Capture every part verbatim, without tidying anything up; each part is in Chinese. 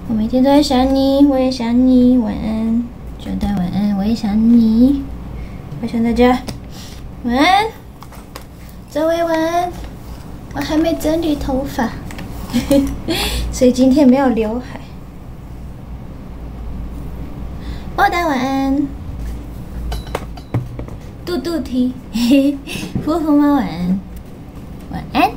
我每天都在想你，我也想你。晚安，祝大家晚安，我也想你。我想大家晚安，周围晚安。我还没整理头发，所以今天没有刘海。包达晚安，肚肚踢，福福猫晚安，晚安。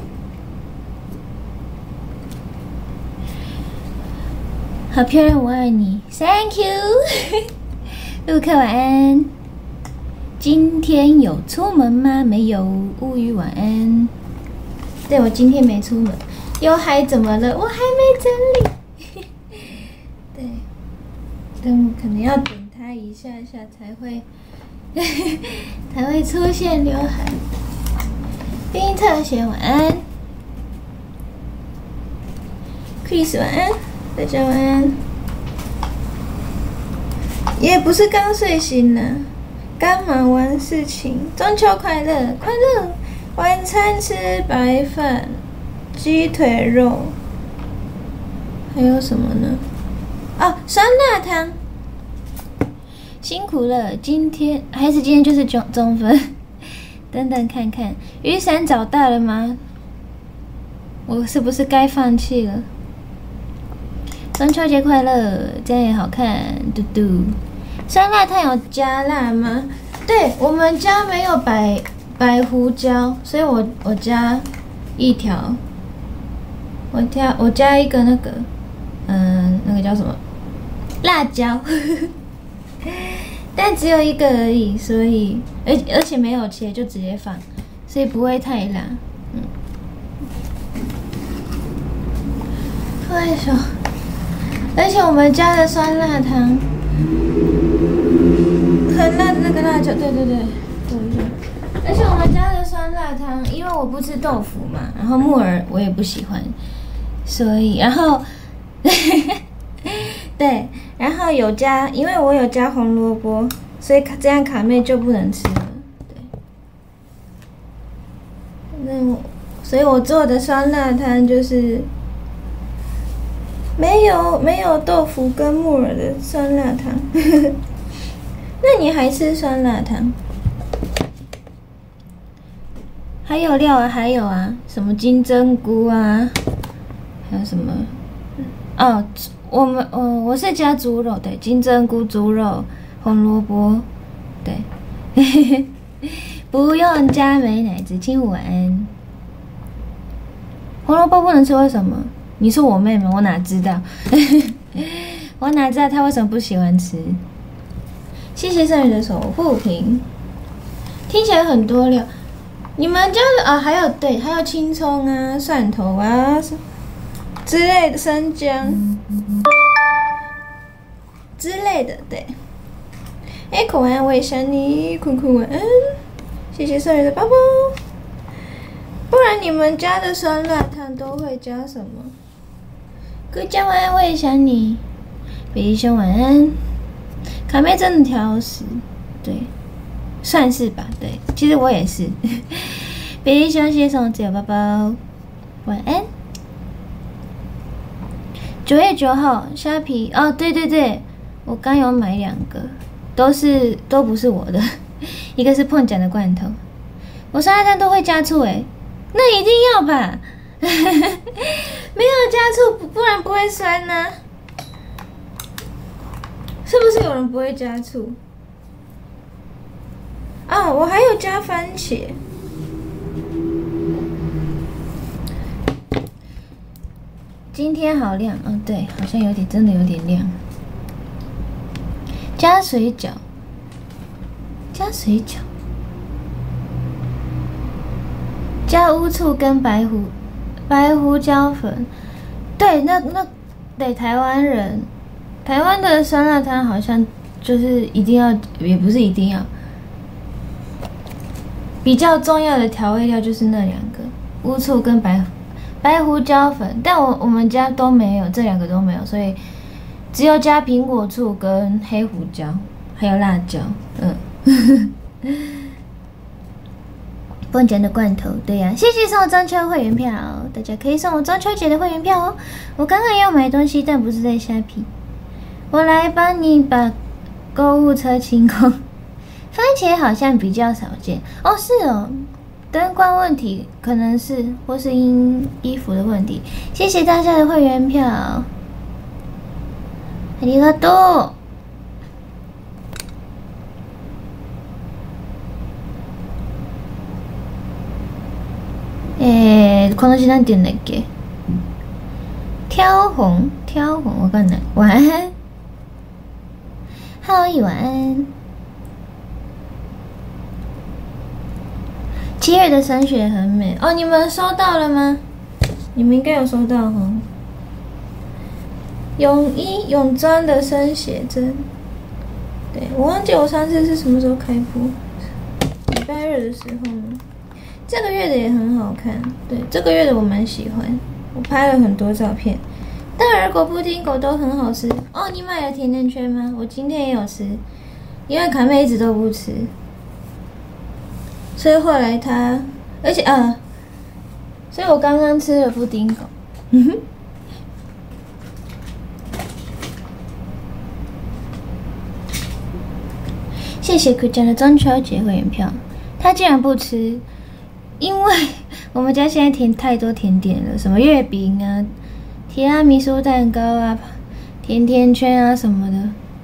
好漂亮，我爱你 ，Thank you。陆克晚安。今天有出门吗？没有。乌鱼晚安。对，我今天没出门。刘海怎么了？我还没整理。对，等可能要等它一下下才会才会出现刘海。冰特写晚安 ，Chris 晚安，大家晚安。也不是刚睡醒呢，刚忙完事情。中秋快乐，快乐！晚餐吃白饭、鸡腿肉，还有什么呢？哦，酸辣汤。辛苦了，今天还是今天就是中中分。等等看看，雨伞找到了吗？我是不是该放弃了？中秋节快乐，这样也好看，嘟嘟。酸辣汤有加辣吗？对，我们家没有白白胡椒，所以我我加一条，我加我加一个那个，嗯，那个叫什么？辣椒，但只有一个而已，所以而而且没有切，就直接放，所以不会太辣。嗯，为什么？而且我们家的酸辣汤。很辣的那个辣椒，对对对，对对。而且我们家的酸辣汤，因为我不吃豆腐嘛，然后木耳我也不喜欢，所以然后，对，然后有加，因为我有加红萝卜，所以这样卡妹就不能吃了。对，那我，所以我做的酸辣汤就是没有没有豆腐跟木耳的酸辣汤。那你还吃酸辣汤？还有料啊，还有啊，什么金针菇啊，还有什么？哦，我们哦，我是加猪肉，对，金针菇、猪肉、红萝卜，对，不用加美乃滋。清午晚安。红萝卜不能吃，为什么？你是我妹妹，我哪知道？我哪知道她为什么不喜欢吃？谢谢圣女的守护瓶，听起来很多料。你们家的啊，还有对，还有青葱啊、蒜头啊之类的，生姜之类的，对。哎，口晚安，我也想你，坤坤晚安。谢谢圣女的包包。不然你们家的酸辣汤都会加什么？哥家晚安，我也想你。北极熊晚安。卡妹真的挑食，对，算是吧，对，其实我也是。北极熊谢送自由包包，晚安。九月九号，虾皮哦，对对对，我刚有买两个，都是都不是我的，一个是碰奖的罐头，我酸辣汤都会加醋诶，那一定要吧，没有加醋，不然不会酸呢、啊。是不是有人不会加醋？啊，我还有加番茄。今天好亮，嗯、哦，对，好像有点，真的有点亮。加水饺，加水饺，加乌醋跟白胡白胡椒粉。对，那那对台湾人。台湾的酸辣汤好像就是一定要，也不是一定要，比较重要的调味料就是那两个乌醋跟白白胡椒粉，但我我们家都没有，这两个都没有，所以只有加苹果醋跟黑胡椒，还有辣椒，嗯。 蹦讲的罐头，对呀、啊，谢谢送我中秋会员票，大家可以送我中秋节的会员票哦。我刚刚也有买东西，但不是在虾皮。我来帮你把购物车清空。番茄好像比较少见哦，是哦，灯光问题可能是，或是因衣服的问题。谢谢大家的会员票，ありがとう。えー、この字なんて言うんだっけ？挑红，挑红，我看看。晚安，浩一晚安。七月的升雪很美哦，你们收到了吗？你们应该有收到哦。泳衣、泳装的升雪针，对，我忘记我上次是什么时候开播，礼拜日的时候呢。这个月的也很好看，对，这个月的我蛮喜欢，我拍了很多照片。大耳果、布丁果都很好吃哦。你买了甜甜圈吗？我今天也有吃，因为卡妹一直都不吃，所以后来她，而且啊，所以我刚刚吃了布丁果。嗯哼。谢谢苦酱的中秋节会员票，他竟然不吃。因为我们家现在甜太多甜点了，什么月饼啊、提拉米苏蛋糕啊、甜甜圈啊什么的，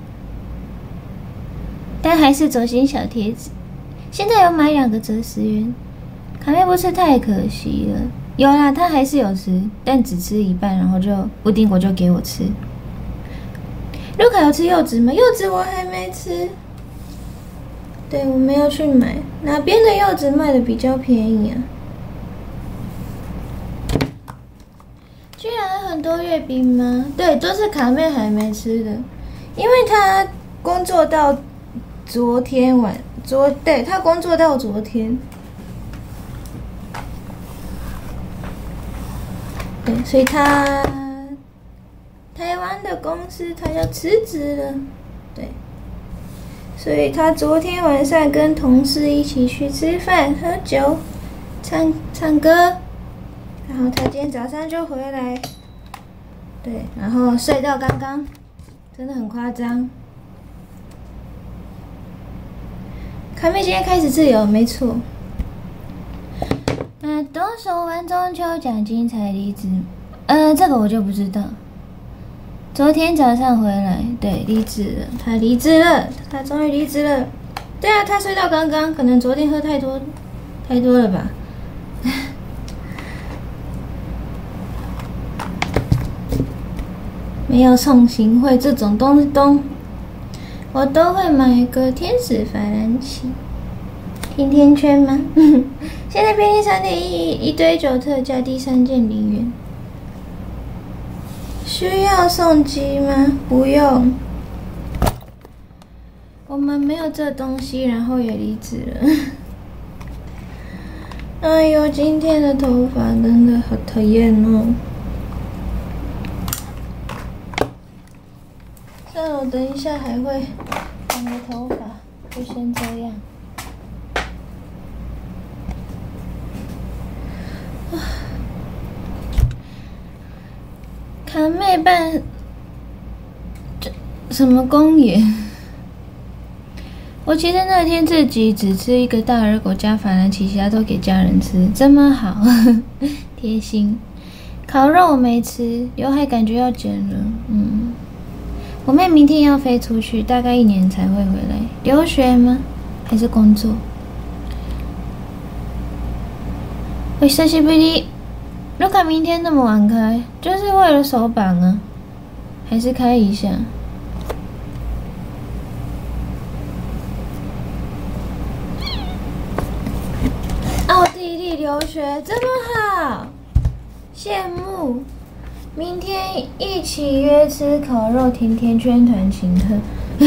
但还是走心小贴纸。现在有买两个折十元，卡妹不吃太可惜了。有啦，他还是有吃，但只吃一半，然后就布丁果就给我吃。卢卡有吃柚子吗？柚子我还没吃。对，我没有去买，哪边的柚子卖的比较便宜啊？居然很多月饼吗？对，都是卡妹还没吃的，因为她工作到昨天晚，昨对她工作到昨天，对，所以她台湾的公司她要辞职了，对。所以他昨天晚上跟同事一起去吃饭、喝酒、唱唱歌，然后他今天早上就回来，对，然后睡到刚刚，真的很夸张。卡妹今天开始自由，没错。那动手玩中秋奖金才离职，呃，这个我就不知道。昨天早上回来，对，离职了。他离职了，他终于离职了。对啊，他睡到刚刚，可能昨天喝太多，太多了吧。没有送行贿这种东东，我都会买个天使法兰奇甜甜圈吗？现在便利商店一一堆九特价，第三件零元。需要送机吗？不用，我们没有这东西，然后也离职了。哎呦，今天的头发真的好讨厌哦！算了，我等一下还会剪个头发，就先这样。卡妹办这什么公园？我其实那天自己只吃一个大耳果加法兰奇，其他都给家人吃，这么好，贴心。烤肉我没吃，刘海感觉要剪了，嗯。我妹明天要飞出去，大概一年才会回来。留学吗？还是工作？我久しぶり。卢卡明天那么晚开，就是为了手绑啊？还是开一下？奥地利留学这么好，羡慕！明天一起约吃烤肉、甜甜圈、团请客。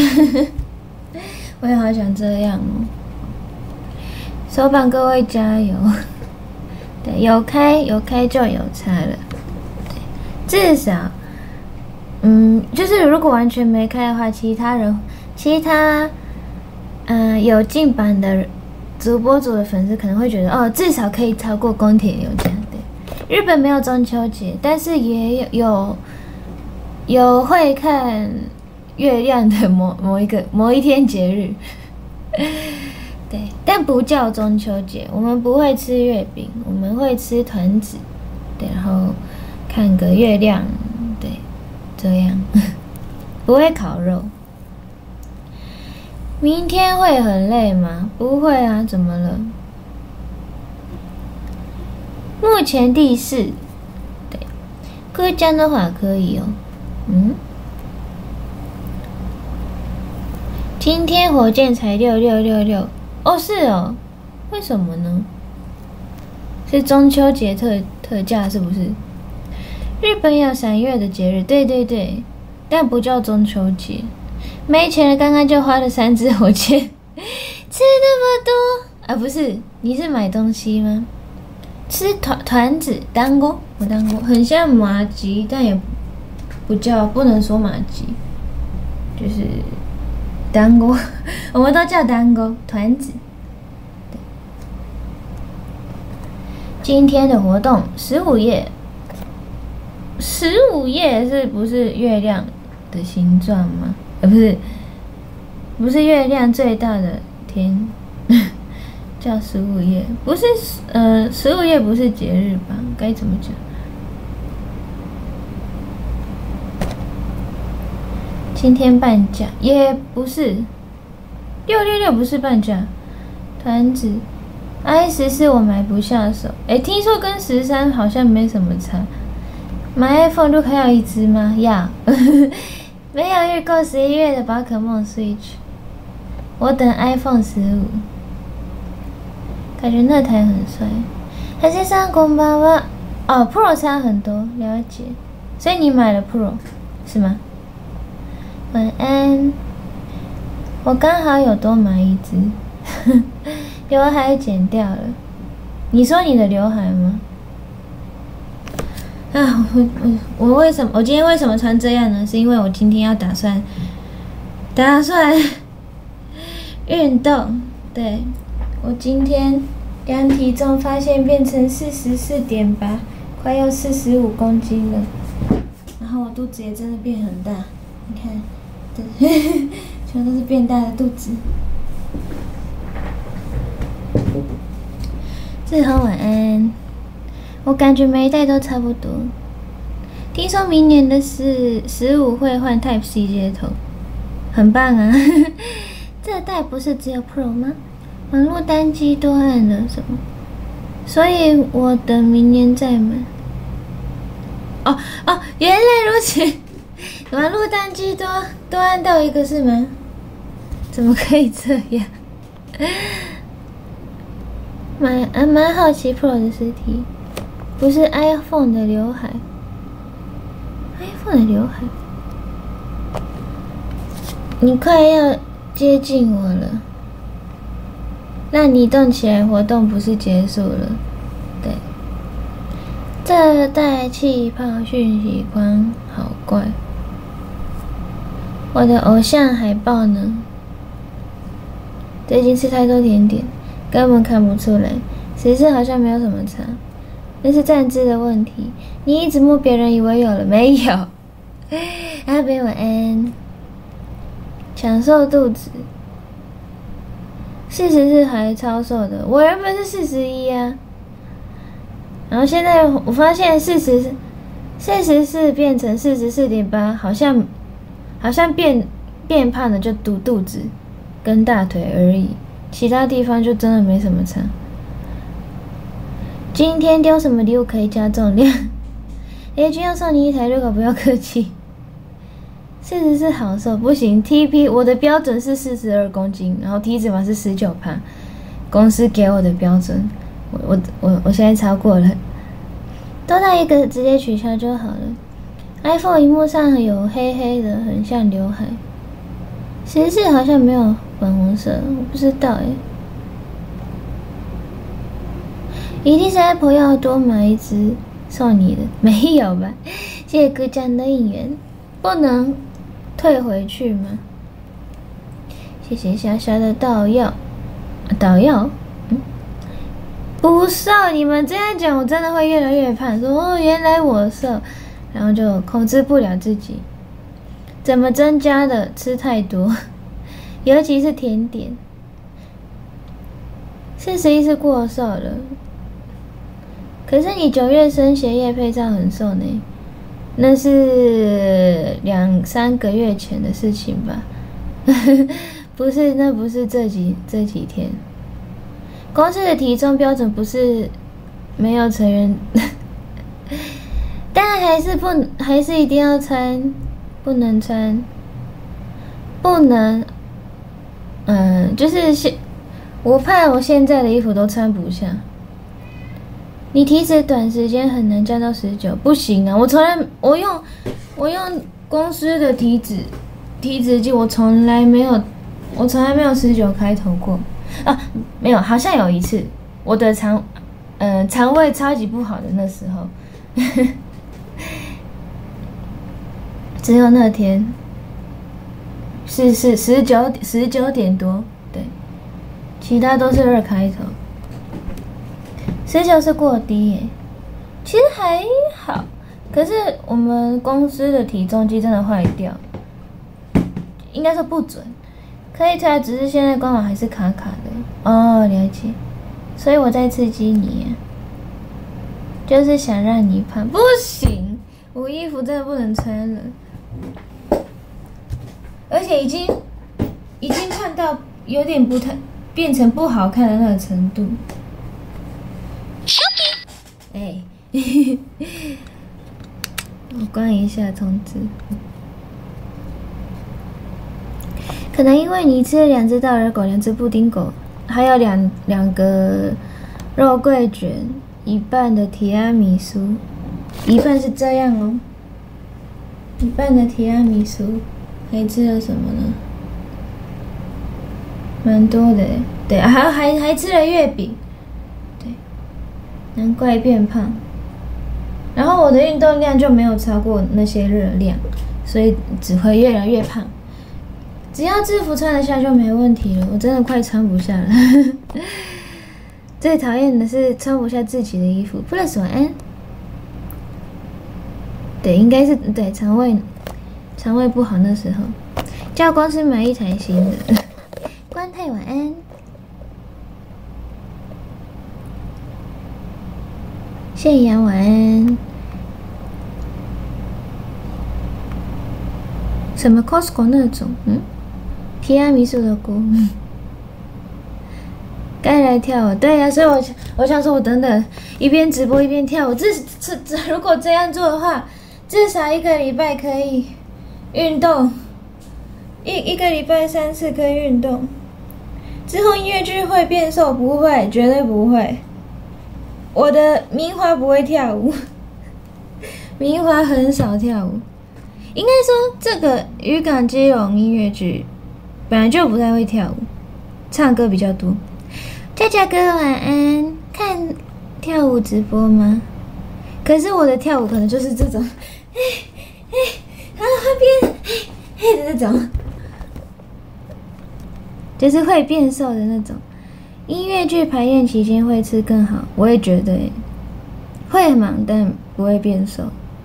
我也好想这样哦！手绑各位加油！对，有开有开就有差了。对，至少，嗯，就是如果完全没开的话，其他人其他，嗯、呃，有进版的主播组的粉丝可能会觉得，哦，至少可以超过宫铁流这样。对，日本没有中秋节，但是也有有有会看月亮的某某一个某一天节日。对，但不叫中秋节，我们不会吃月饼，我们会吃团子，对，然后看个月亮，对，这样不会烤肉。明天会很累吗？不会啊，怎么了？目前第四，对，哥江的话可以哦。嗯，今天火箭才六六六六，哦，是哦，为什么呢？是中秋节特特价是不是？日本有赏月的节日，对对对，但不叫中秋节。没钱了，刚刚就花了三只火箭，吃那么多啊？不是，你是买东西吗？吃团团子、单锅，我单锅很像麻吉，但也不叫，不能说麻吉，就是单锅，我们都叫单锅团子。今天的活动十五页，十五页是不是月亮的形状吗？呃，不是，不是月亮最大的天，叫十五夜，不是，呃，十五夜不是节日吧？该怎么讲？今天半价也不是，六六六不是半价，团子 ，i 十四我买不下手，哎，听说跟十三好像没什么差，买 iPhone 就还要一只吗？要。没有预购十一月的宝可梦 Switch， 我等 iPhone 十五，感觉那台很帅。还是上公爸爸哦 ，Pro 差很多，了解。所以你买了 Pro 是吗？晚安。我刚好有多买一只，刘海剪掉了。你说你的刘海吗？啊，我我我为什么我今天为什么穿这样呢？是因为我今天要打算打算运动。对，我今天量体重发现变成四十四点八，快要四十五公斤了。然后我肚子也真的变很大，你看，对，全都是变大的肚子。志豪晚安。我感觉每一代都差不多。听说明年的是十五会换 Type C 接头，很棒啊！这代不是只有 Pro 吗？网络单机多按了什么？所以我等明年再买。哦哦，原来如此！网络单机多多按到一个是吗？怎么可以这样？蛮啊蛮好奇 Pro 的实体。不是 iPhone 的刘海 ，iPhone 的刘海，你快要接近我了。那你动起来，活动不是结束了？对，这带气泡讯息框好怪。我的偶像海报呢？最近吃太多甜点，根本看不出来。实质好像没有什么差。那是站姿的问题，你一直摸别人以为有了，没有。阿北晚安，享受肚子。四十四还超瘦的，我原本是四十一啊，然后现在我发现四十四十四变成四十四点八，好像好像变变胖的就肚肚子跟大腿而已，其他地方就真的没什么差。今天丢什么礼物可以加重量？A君要送你一台热狗，不要客气。四十四好瘦，不行 ，T P 我的标准是四十二公斤，然后体脂肪是十九趴，公司给我的标准，我我我我现在超过了，多到一个直接取消就好了。iPhone 屏幕上有黑黑的，很像刘海。十四好像没有粉红色，我不知道哎。一定是 Apple 要多买一只送你的，没有吧？谢谢哥酱的应援，不能退回去吗？谢谢小小的捣药，捣药不瘦，你们这样讲，我真的会越来越胖。说哦，原来我瘦，然后就控制不了自己。怎么增加的？吃太多，尤其是甜点。四十一是过瘦了，可是你九月生鞋业配照很瘦呢，那是两三个月前的事情吧？不是，那不是这几这几天。公司的体重标准不是没有成员，但还是不还是一定要穿，不能穿，不能，嗯，就是现我怕我现在的衣服都穿不下。你体脂短时间很难降到十九，不行啊！我从来我用我用公司的体脂体脂计，我从来没有我从来没有十九开头过。啊，没有，好像有一次，我的肠，呃，肠胃超级不好的那时候，只有那天，是是十九十九点多，对，其他都是二开头，十九是过低耶，其实还好，可是我们公司的体重机真的坏掉，应该说不准。可以出来，只是现在官网还是卡卡的哦，了解。所以我在刺激你，就是想让你胖，不行，我衣服真的不能穿了，而且已经已经胖到有点不太变成不好看的那个程度。哎，我关一下通知。可能因为你吃了两只大耳狗，两只布丁狗，还有两两个肉桂卷，一半的提拉米苏，一半是这样哦，一半的提拉米苏，还吃了什么呢？蛮多的，对，还还还吃了月饼，对，难怪变胖。然后我的运动量就没有超过那些热量，所以只会越来越胖。只要制服穿得下就没问题了，我真的快穿不下了。最讨厌的是穿不下自己的衣服。Plus 晚安。对，应该是对肠胃肠胃不好那时候，叫公司买一台新的。关太晚安。谢阳晚安。什么 Costco 那种？嗯。提拉米苏的歌，该来跳舞。对呀、啊，所以我我想说，我等等一边直播一边跳舞。这这这，如果这样做的话，至少一个礼拜可以运动，一一个礼拜三次可以运动。之后音乐剧会变瘦？不会，绝对不会。我的明华不会跳舞，明华很少跳舞。应该说，这个渔港基隆音乐剧。本来就不太会跳舞，唱歌比较多。佳佳哥晚安，看跳舞直播吗？可是我的跳舞可能就是这种，哎哎，然后那边嘿的那种，就是会变瘦的那种。音乐剧排练期间会吃更好，我也觉得耶，会忙但不会变瘦。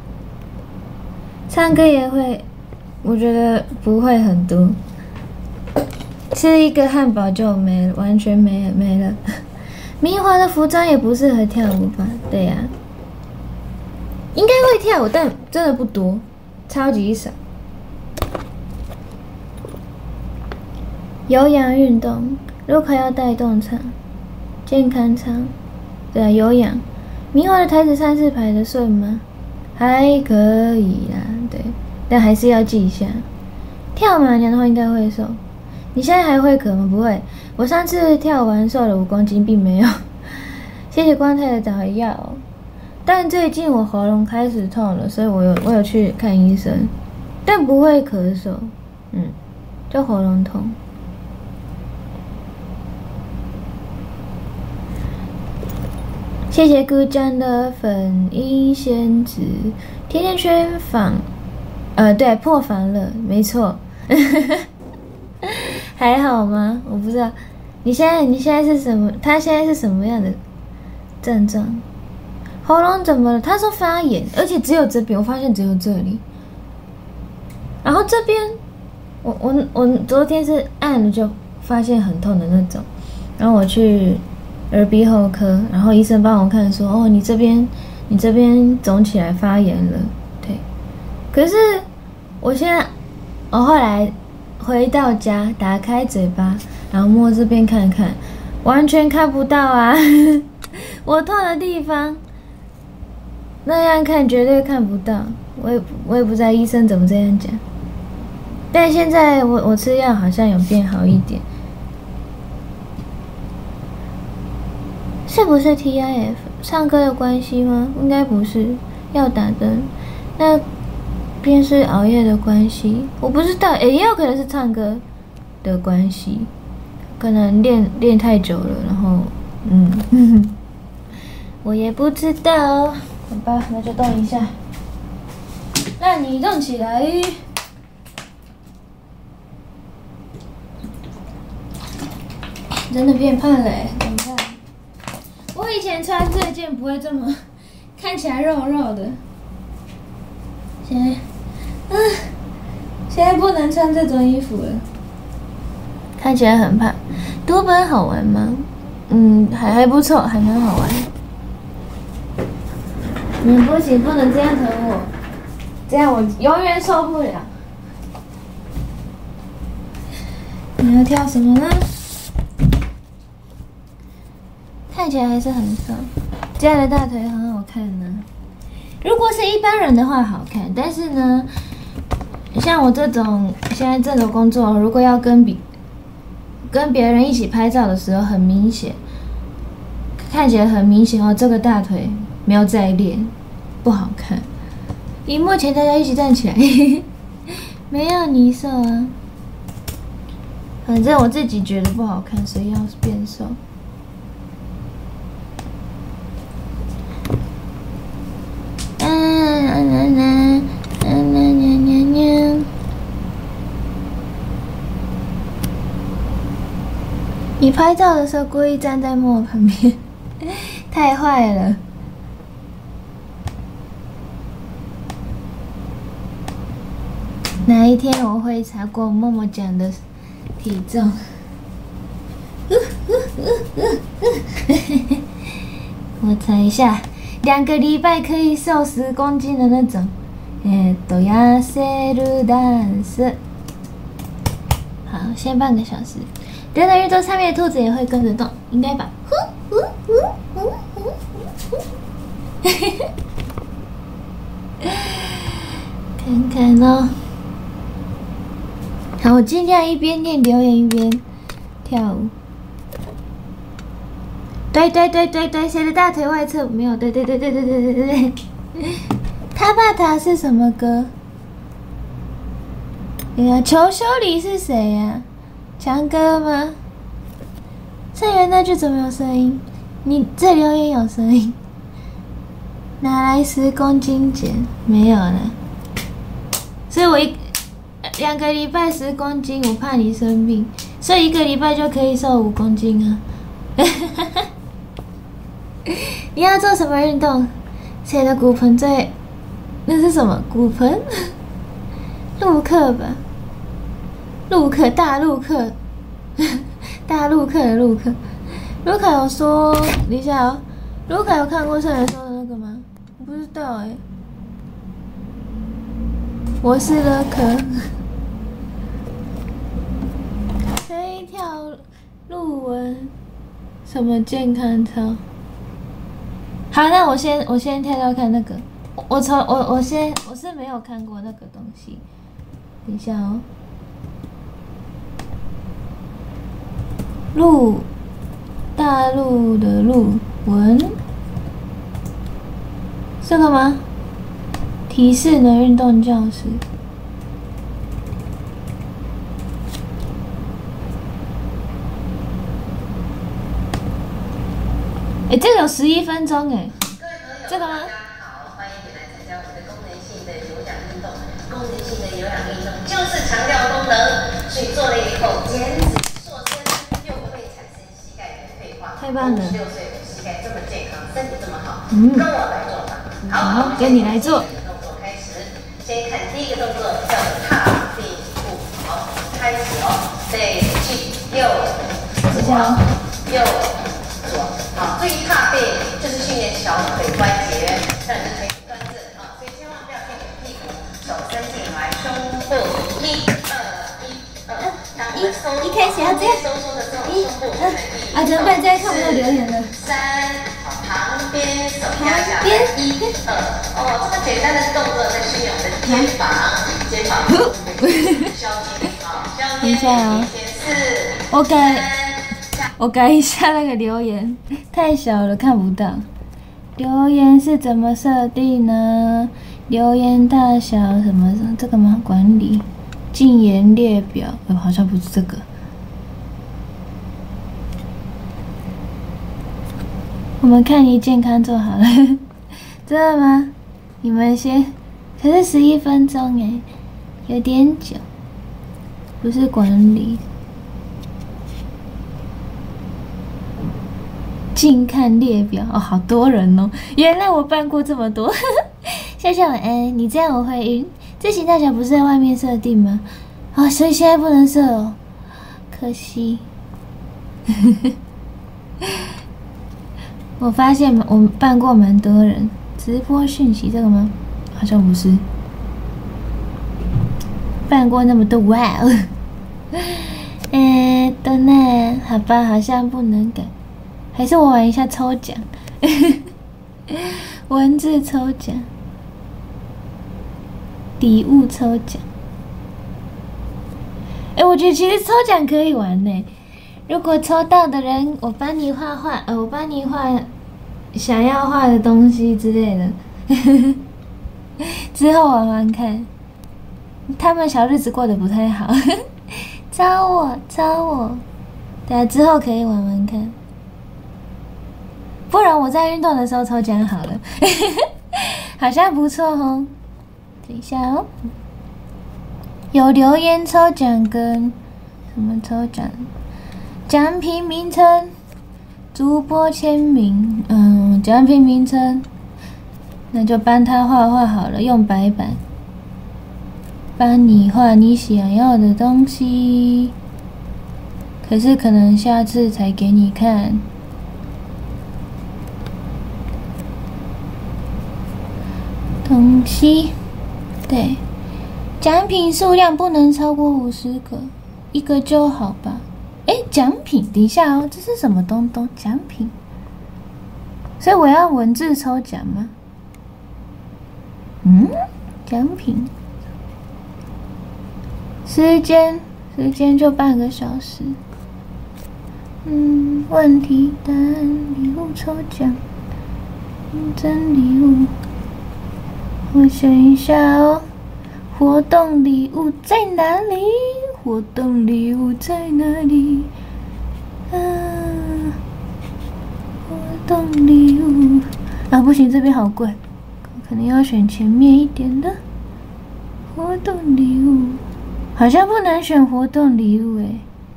唱歌也会，我觉得不会很多。吃一个汉堡就没了，完全没了没了。明华的服装也不适合跳舞吧？对呀、啊，应该会跳舞，但真的不多，超级少。有氧运动，如果要带动场，健康舱，对啊，有氧。明华的台子上是排的顺吗？还可以啦，对，但还是要记一下。跳马娘的话应该会瘦。你现在还会咳吗？不会，我上次跳完瘦了五公斤，并没有。谢谢光太的找药，但最近我喉咙开始痛了，所以我有我有去看医生，但不会咳嗽，嗯，就喉咙痛。谢谢姑丈的粉樱仙子，甜甜圈仿，呃，对，破防了，没错。还好吗？我不知道，你现在你现在是什么？他现在是什么样的症状。喉咙怎么了？他说发炎，而且只有这边，我发现只有这里。然后这边，我我我昨天是按了就发现很痛的那种，然后我去耳鼻喉科，然后医生帮我看说，哦，你这边你这边肿起来发炎了，对。可是我现在，我后来回到家，打开嘴巴，然后摸这边看看，完全看不到啊，我痛的地方。那样看绝对看不到，我也我也不知道医生怎么这样讲。但现在我我吃药好像有变好一点，是不是 T I F 唱歌的关系吗？应该不是，要打灯，那便是熬夜的关系，我不知道，诶、欸，也有可能是唱歌的关系，可能练练太久了，然后嗯，我也不知道。好吧，那就动一下。那你动起来。真的变胖了欸，你看。我以前穿这件不会这么看起来肉肉的。现在，啊，现在不能穿这种衣服了。看起来很胖。读本好玩吗？嗯，还还不错，还蛮好玩。嗯，不行，不能这样疼我，这样我永远受不了。你要跳什么呢？看起来还是很瘦，这样的大腿很好看呢。如果是一般人的话好看，但是呢，像我这种现在这种工作，如果要跟比跟别人一起拍照的时候，很明显，看起来很明显哦，这个大腿没有在练，不好看。荧幕前大家一起站起来，没有你瘦啊。反正我自己觉得不好看，所以要变瘦。嗯嗯嗯嗯嗯嗯嗯嗯。你拍照的时候故意站在莫旁边，太坏了。哪一天我会查过默默讲的体重？我查一下，两个礼拜可以瘦十公斤的那种。えっと痩せるダンス。好，先半个小时。人的运动上面的兔子也会跟着动，应该吧？看看哦。好，我尽量一边念留言一边跳舞。对对对对对，谁的大腿外侧没有？对对对对对对对对对。他爸他是什么歌？哎呀，求修理是谁呀？强哥吗？上元那句怎么有声音？你这留言有声音。拿来十公斤减？没有了。所以我一。两个礼拜十公斤，我怕你生病，所以一个礼拜就可以瘦五公斤啊！你要做什么运动？谁的骨盆最？那是什么骨盆？陆客吧，陆客大陆客，大陆客的陆客。卢卡有说，等一下哦，卢卡有看过上元说的那个吗？我不知道哎、欸，我是乐可。可以跳路文，什么健康操？好，那我先我先跳跳看那个，我从我我先我是没有看过那个东西，等一下哦。陆大陆的陆文，这个吗？提示的运动教室。哎、欸，这个有十一分钟哎，这个吗？ 好，欢迎你来参加我们的功能性的有氧运动。功能性的有氧运动就是强调功能，所以做了以后减脂塑身，又不会产生膝盖的退化。 太棒了！ 五十六岁的膝盖这么健康，身嗯， 跟我来做吧。好， 好，跟你来做。 动作开始，先看第一个动作叫踏并步。好，开始哦。对，去右左右左。好，注意踏并就是训练小腿关节，让你的腿端正啊。所以千万不要偏着屁股，手伸进来，胸部一二一二。当我们收一开始要这样收缩的时候，胸部可能一。 啊，怎么办？这样看不到留言了。 三，好，旁边手压下来，一二。哦，这么简单的动作在训练我们的肩膀，肩膀消肩，好，消肩。等一下啊， 我改。我改一下那个留言，太小了看不到。留言是怎么设定呢？留言大小什么这个吗？管理禁言列表，呃，好像不是这个。我们看你健康就好了，真的吗？你们先，可是十一分钟哎，有点久。不是管理。近看列表哦，好多人哦！原来我办过这么多。笑笑晚安，你这样我会晕。这型大小不是在外面设定吗？啊、哦，所以现在不能设哦，可惜。我发现我们办过蛮多人直播讯息这个吗？好像不是。办过那么多哇哦！哎，等等，好吧，好像不能改。还是我玩一下抽奖，文字抽奖，礼物抽奖。哎、欸，我觉得其实抽奖可以玩呢。如果抽到的人，我帮你画画，呃，我帮你画想要画的东西之类的，之后玩玩看。他们小日子过得不太好，招我，招我，等下之后可以玩玩看。不然我在运动的时候抽奖好了，好像不错哦。等一下哦，有留言抽奖跟什么抽奖？奖品名称、主播签名，嗯，奖品名称，那就帮他画画好了，用白板，帮你画你想要的东西。可是可能下次才给你看。东西，对，奖品数量不能超过五十个，一个就好吧。哎，奖品，等一下哦，这是什么东东？奖品，所以我要文字抽奖吗？嗯，奖品，时间，时间就半个小时。嗯，问题答案，礼物抽奖，真礼物。我想一下哦，活动礼物在哪里？活动礼物在哪里？啊，活动礼物啊，不行，这边好贵，可能要选前面一点的。活动礼物好像不能选活动礼物诶。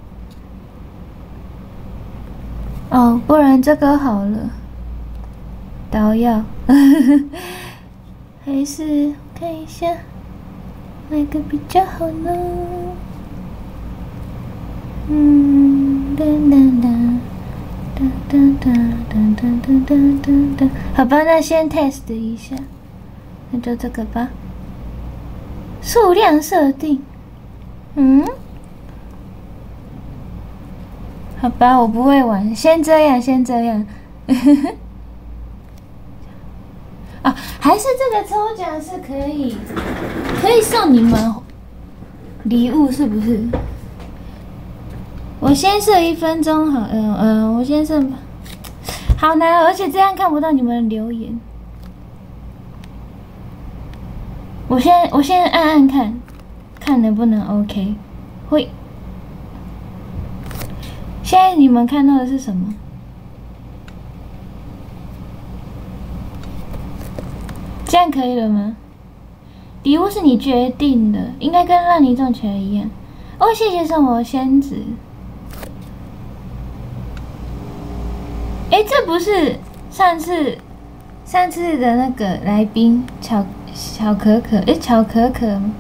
哦，不然这个好了，刀药。还是看一下哪个比较好呢？嗯，哒哒哒哒哒哒哒哒哒哒哒。好吧，那先 test 一下，那就这个吧。数量设定，嗯，好吧，我不会玩，先这样，先这样。啊，还是这个抽奖是可以，可以送你们礼物，是不是？我先设一分钟好，嗯、呃、嗯、呃，我先设，好难，而且这样看不到你们的留言。我先我先按按看，看能不能 OK。会，现在你们看到的是什么？这样可以了吗？礼物是你决定的，应该跟让你中起来一样。哦，谢谢送我仙子。哎，这不是上次上次的那个来宾巧巧可可，诶，巧可可吗？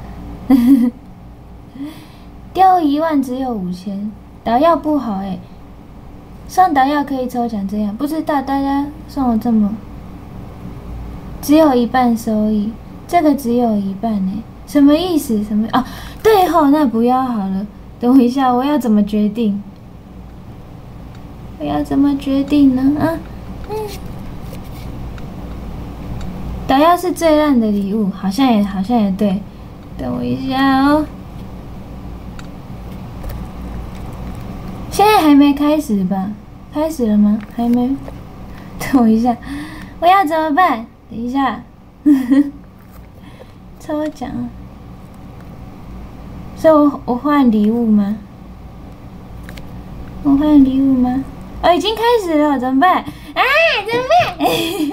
丢一万只有五千，导药不好诶。送导药可以抽奖这样，不知道大家送我这么，只有一半收益，这个只有一半诶，什么意思？什么啊？对吼，那不要好了，等我一下，我要怎么决定？我要怎么决定呢？啊，嗯。导药是最烂的礼物，好像也好像也对。等我一下哦，现在还没开始吧？开始了吗？还没。等我一下，我要怎么办？等一下，抽奖。所以我我换礼物吗？我换礼物吗？哦，已经开始了，怎么办？啊，怎么办？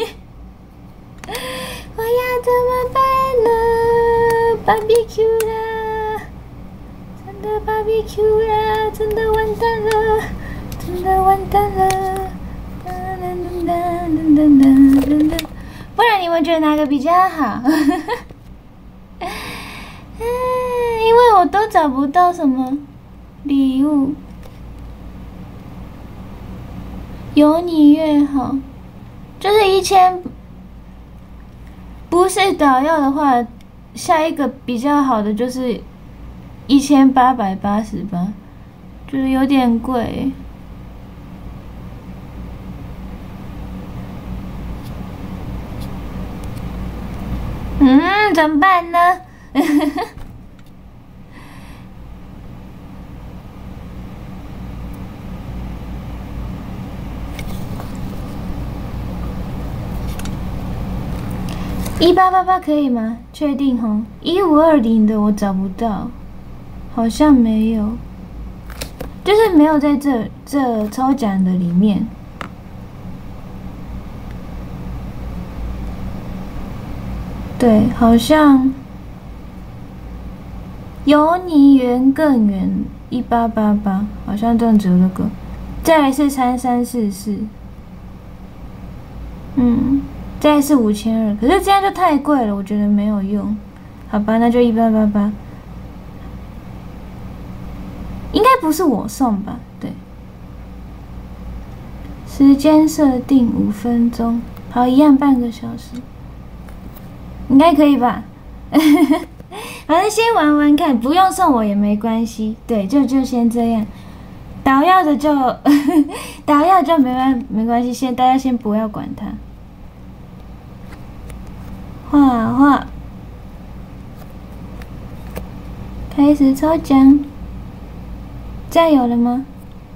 我要怎么办呢 ？Barbecue 啦，真的 Barbecue 啦，真的完蛋了，真的完蛋了。噔噔噔噔噔噔噔，不然你们觉得哪个比较好？嗯，因为我都找不到什么礼物，有你越好，就是一千。不是导药的话，下一个比较好的就是一千八百八十八，就是有点贵。嗯，怎么办呢？一八八八可以吗？确定吼？一五二零的我找不到，好像没有，就是没有在这这抽奖的里面。对，好像有你远更远一八八八，好像这样子有那个。再来是三三四四，嗯。再来是五千二，可是这样就太贵了，我觉得没有用。好吧，那就一八八八。应该不是我送吧？对。时间设定五分钟，好，一样半个小时，应该可以吧？反正先玩玩看，不用送我也没关系。对，就就先这样。导药的就导药就没关没关系，先大家先不要管它。画画，开始抽奖，这样有了吗？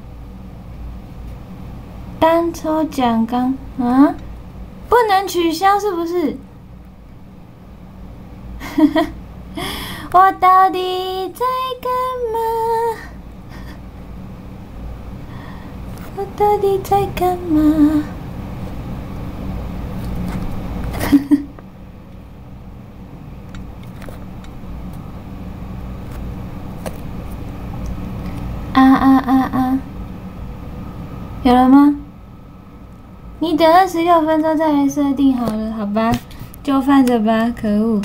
单抽奖刚啊，不能取消是不是？我到底在干嘛？我到底在干嘛？啊啊啊啊！有了吗？你等二十六分钟再来设定好了，好吧？就放着吧，可恶！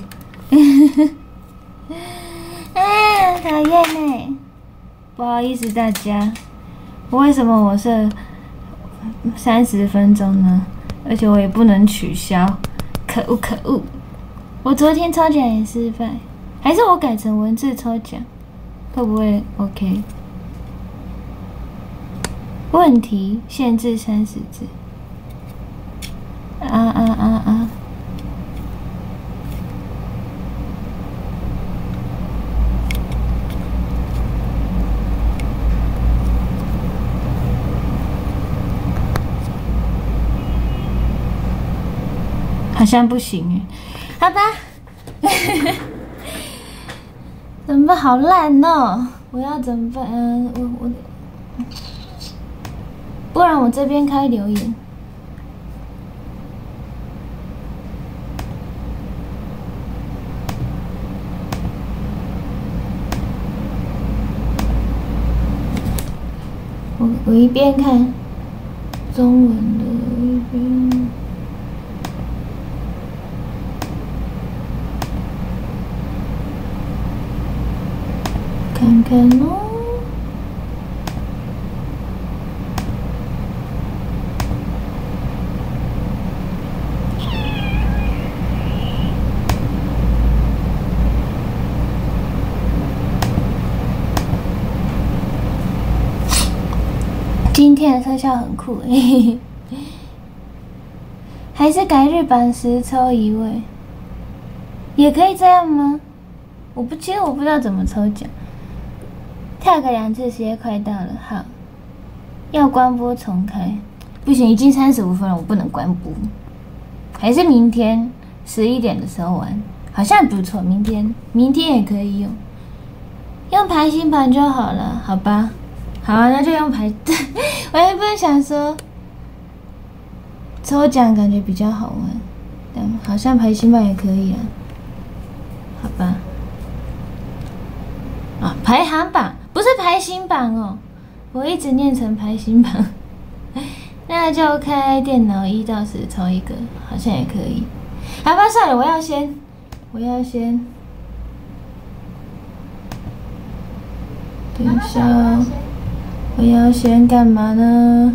啊，讨厌呢！不好意思大家，为什么我设三十分钟呢？而且我也不能取消，可恶可恶！我昨天抽奖也失败，还是我改成文字抽奖，会不会 OK？问题限制三十字。啊啊啊啊！好像不行哎，好吧。怎么办？好烂哦！我要怎么办？嗯，我我。不然我这边开留言。我我一边看中文的，一边看看哦。今天的特效很酷，嘿嘿嘿。还是改日版时抽一位，也可以这样吗？我不，其实我不知道怎么抽奖。跳个两次，时间快到了，好。要关播重开，不行，已经三十五分了，我不能关播。还是明天十一点的时候玩，好像不错。明天，明天也可以用，用排星版就好了，好吧？好啊，那就用排。我原本想说。抽奖感觉比较好玩，但好像排星版也可以啊，好吧？啊，排行榜不是排星榜哦，我一直念成排星榜。那就开电脑一到十抽一个，好像也可以。好吧，算了，我要先，我要先，等一下哦，我要先干嘛呢？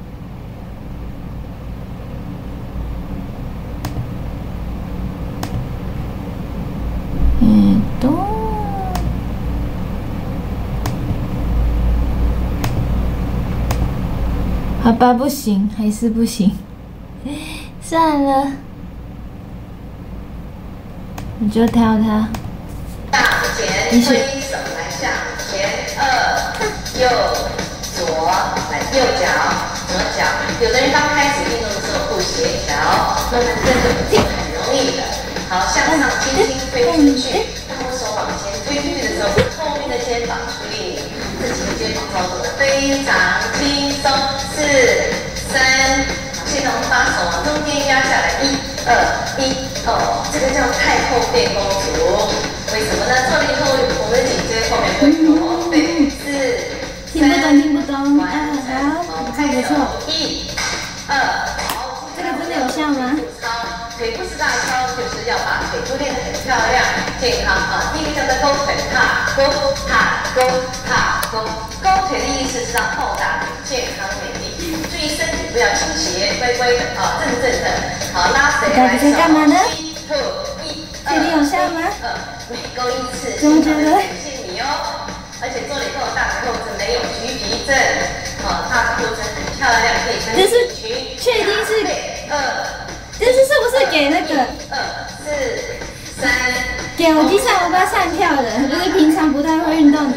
好吧，不行，还是不行，算了，你就挑它。 大前推手来向前，二右左来右脚左脚。有的人刚开始运动的时候不协调，那么这个不很容易的。好，向上轻轻推出去，当我手往前推出去的时候，后面的肩膀出力，自己的肩膀操作的非常轻松。四三，现在我们把手往中间压下来，一二一哦，这个叫太后变公主。为什么呢？做了以后，我们的颈椎后面会驼背。四听不懂，听不懂。啊，好， 好， 看不错。 一、二，好， 这个真的有效吗？ 腿部式大操就是要把腿部练得很漂亮、健康啊。第一个叫做勾腿踏，勾踏勾踏勾。勾腿的意思是让后大腿健康美丽。注意身体不要倾斜，乖乖的啊，正正的。好，拉谁来手？ 干嘛呢？ 一、二、 确定有效吗？ 二，每勾一次， 怎么觉得？ 感谢你哦。而且做了以后，大腿后侧没有橘皮症，啊，大腿后侧很漂亮，可以穿这是裙。 确定是二。 这是是不是给那个二四三给我机上我不要上跳的，就是平常不太会运动的。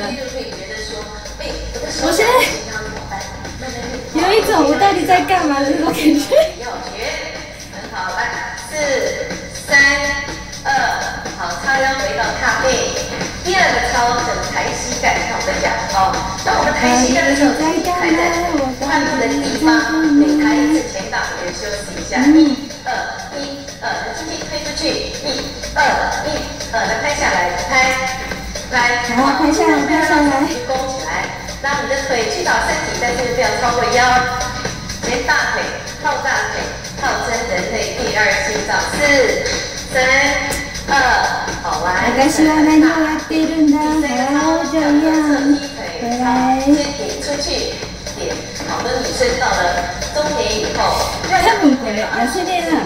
我现在有一种我到底在干嘛的那种感觉。 很好，来四三二，好，叉腰回到踏背。第二个操整抬膝盖，看我们讲哦。当我们抬膝盖的时候，抬在髋部的地方，每抬一次前倒，也休息一下。一二一二，轻轻推出去，一二一二，来拍下来，拍，来， 好，拍下来，拍下来， 弓起来，让你的腿去到身体，但是不要超过腰，前大腿，后大腿，套真人类第二心脏，四三二，好来， 私は何をやっているんだ。好，这样，回来。 先点出去，点，好的女生到了中年以后。 他们回来也是练了，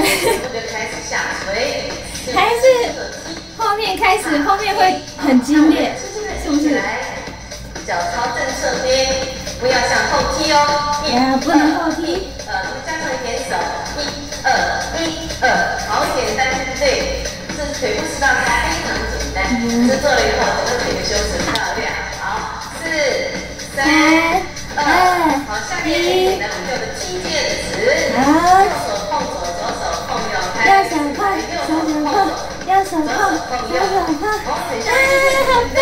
还是后面开始，后面会很激烈，是不是？ 脚朝正侧边，不要向后踢哦。 呀，不能后踢。 呃，加上一点手，一二一二，好简单，对不对？这腿部式大操非常简单，这做了以后，整个腿的修持漂亮。好，四三二，好，下面一点呢，我们叫做击剑指。 好。 右手碰左，左手碰右拍。 右手碰，左手碰，右手碰，左手碰。啊，好棒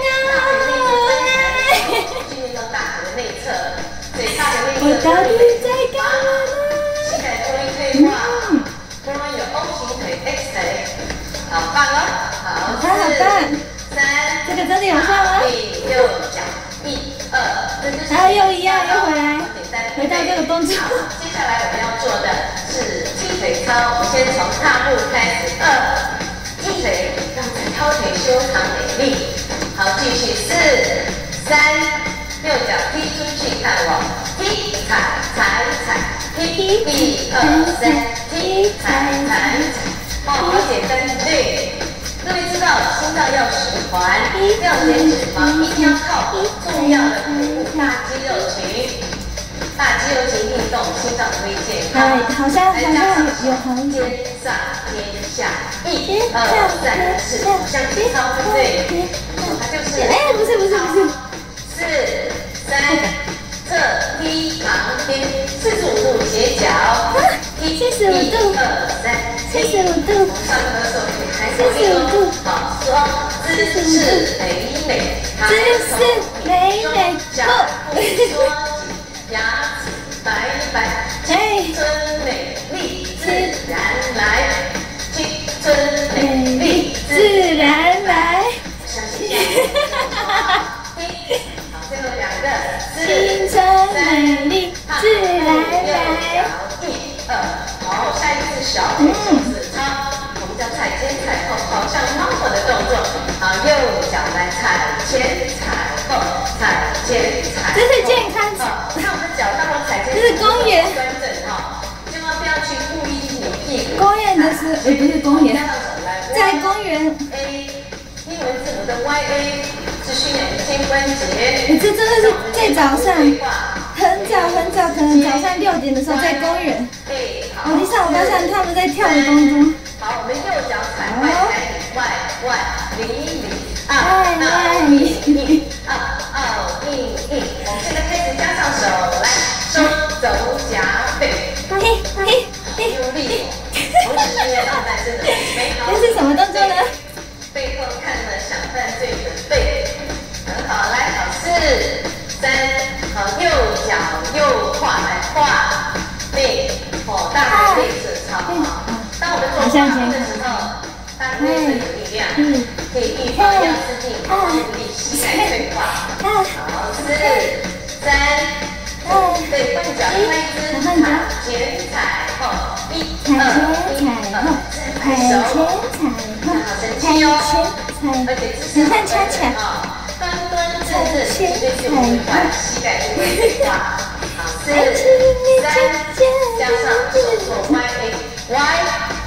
啊！ 训练到大腿的内侧，最大的内侧。 我到底在干嘛呢？ 膝盖多一退化，不然有 O 型腿、X 腿，好棒哦！好， 好棒！ 三， 这个真的有效吗？ 对，右脚，一二，这就是。 然后又一样，又回来，回到这个动作。 接下来我们要做的是踢腿操，我们先从踏步开始，二，踢腿，让整条腿修长美丽。好，继续。 续四三，右脚踢出去看我，踢踩踩踩，踢一二三，踢踩踩踩，哦，好简单，对。各位知道心脏要循环，要减脂肪，一定要靠重要的腹部大肌肉群。大肌肉群运动，心脏会健康。 哎，好像好像有好一点。 肩上肩下，一二三四，像体操对不对？它就是。 哎，不是不是不是。 四三，侧踢旁边，四十五度斜角，踢七十五度， 一二三， 七十五度， 上咳嗽还是七十五度，好，说姿势美美， 姿势美美， 脚步缩紧，牙齿白白，青春美丽自然来，青春美丽自然来。 好，最后两个， 青春美丽自然来。 一二，好，下一个是小腿手指操，我们叫踩肩踩后，好像猫狗的动作。好，右脚来踩前踩后，踩前踩后。 这是健康。 好，看我们脚当我踩前。 这是公园。 端正哈，千万不要去故意扭屁股。 公园的是，呃，不是公园，在公园。 A， 英文字母的 Y A 是训练肩关节。 这真的是在早上，很早很早，可能早上六点的时候在公园。我一上午到上他们在跳的当中。 好，我们右脚踩外踩里，外外里里，啊啊里里， 啊啊硬硬。我们现在开始加上手，来收肘夹背， 嘿嘿嘿， 用力，同时训练上半身的美好。 这是什么动作呢？ 背后看了想犯罪的背，很好，来，好，四三，好，右脚右跨来跨背，哦，大腿内侧操哈。当我们做跨背的时候，大腿内侧有力量，可以预防腰失禁、无力、膝盖退化。好，四三，对，换脚另外一只，踩前踩后，一二一二，拍手。踩前踩，而且姿势很恰恰啊，端端正正，绝对是不快，膝盖不会退化。好，四三，加上手做 Y A Y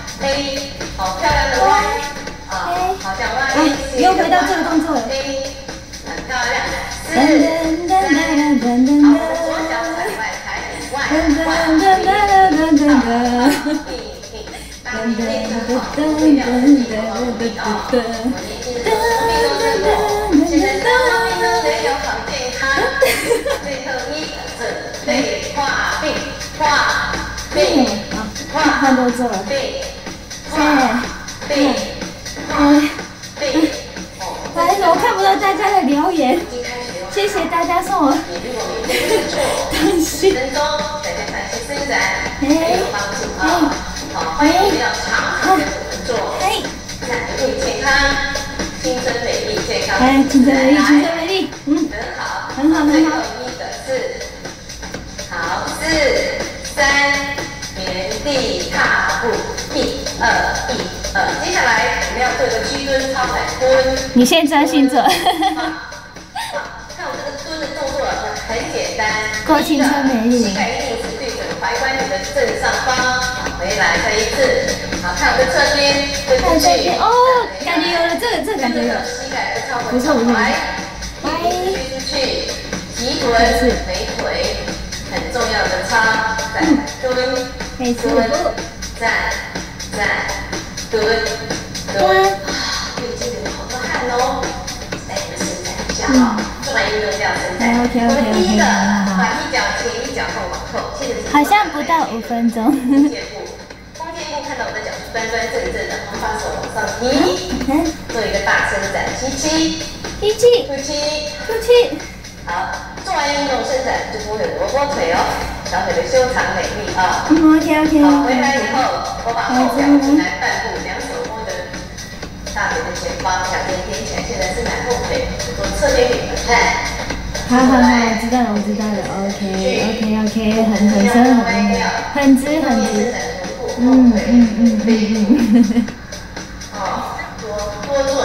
A， 好漂亮的 Y， 啊，好像 Y A。 又回到这个动作了。 A， 很漂亮。四三，好，左脚踩外踩里外外里。当你练得好，会亮出你的能力啊！我年轻的时候什么病都生过，现在什么病都没有，好健康。最后一准备跨背，跨背，跨看都做了。 背，跨背，跨背。 不好意思，我看不到大家的留言。谢谢大家送我东西。 分钟，再加上一些伸展，很有帮助啊！好，欢迎我们要常常跟我们做，美丽健康，青春美丽健康。 哎，青春美丽，青春美丽，嗯， 很好， 很好，很好。 最后一个是，好，四三，原地踏步，一二一二。接下来我们要做一个屈蹲超摆蹲。 你先专心做。 看我这个蹲的动作很简单， 够青春美丽。 膝盖一定是对准踝关节的正上方。回来，再一次，好，看我的侧边，推出去， 哦，感觉有了，这个这个感觉有， 膝盖不超过不错不错， 来，推出去，提臀，美腿，很重要的操，再蹲，蹲，站，站，蹲，蹲，最近流好多汗哦，来，我们伸展一下啊，做完运动就要伸展。 OK OK OK， 第一个，把一脚前一脚后往后， 好像不到五分钟。 看到我的脚是端端正正的，我们把手往上提，做一个大伸展，吸气， 吸气， 吐气， 吐气。 好，做完运动伸展就不会有萝卜腿哦，小腿的修长美丽啊。 OK OK。 好，回来以后，我把后脚进来半步，两手摸着大腿的前方，两边踮起来，现在伸展后腿，做侧边给你们看。 好好好，我知道了，我知道了。OK OK OK， 很很深很很直很直。嗯嗯嗯嗯嗯。 哦，多多做伸展，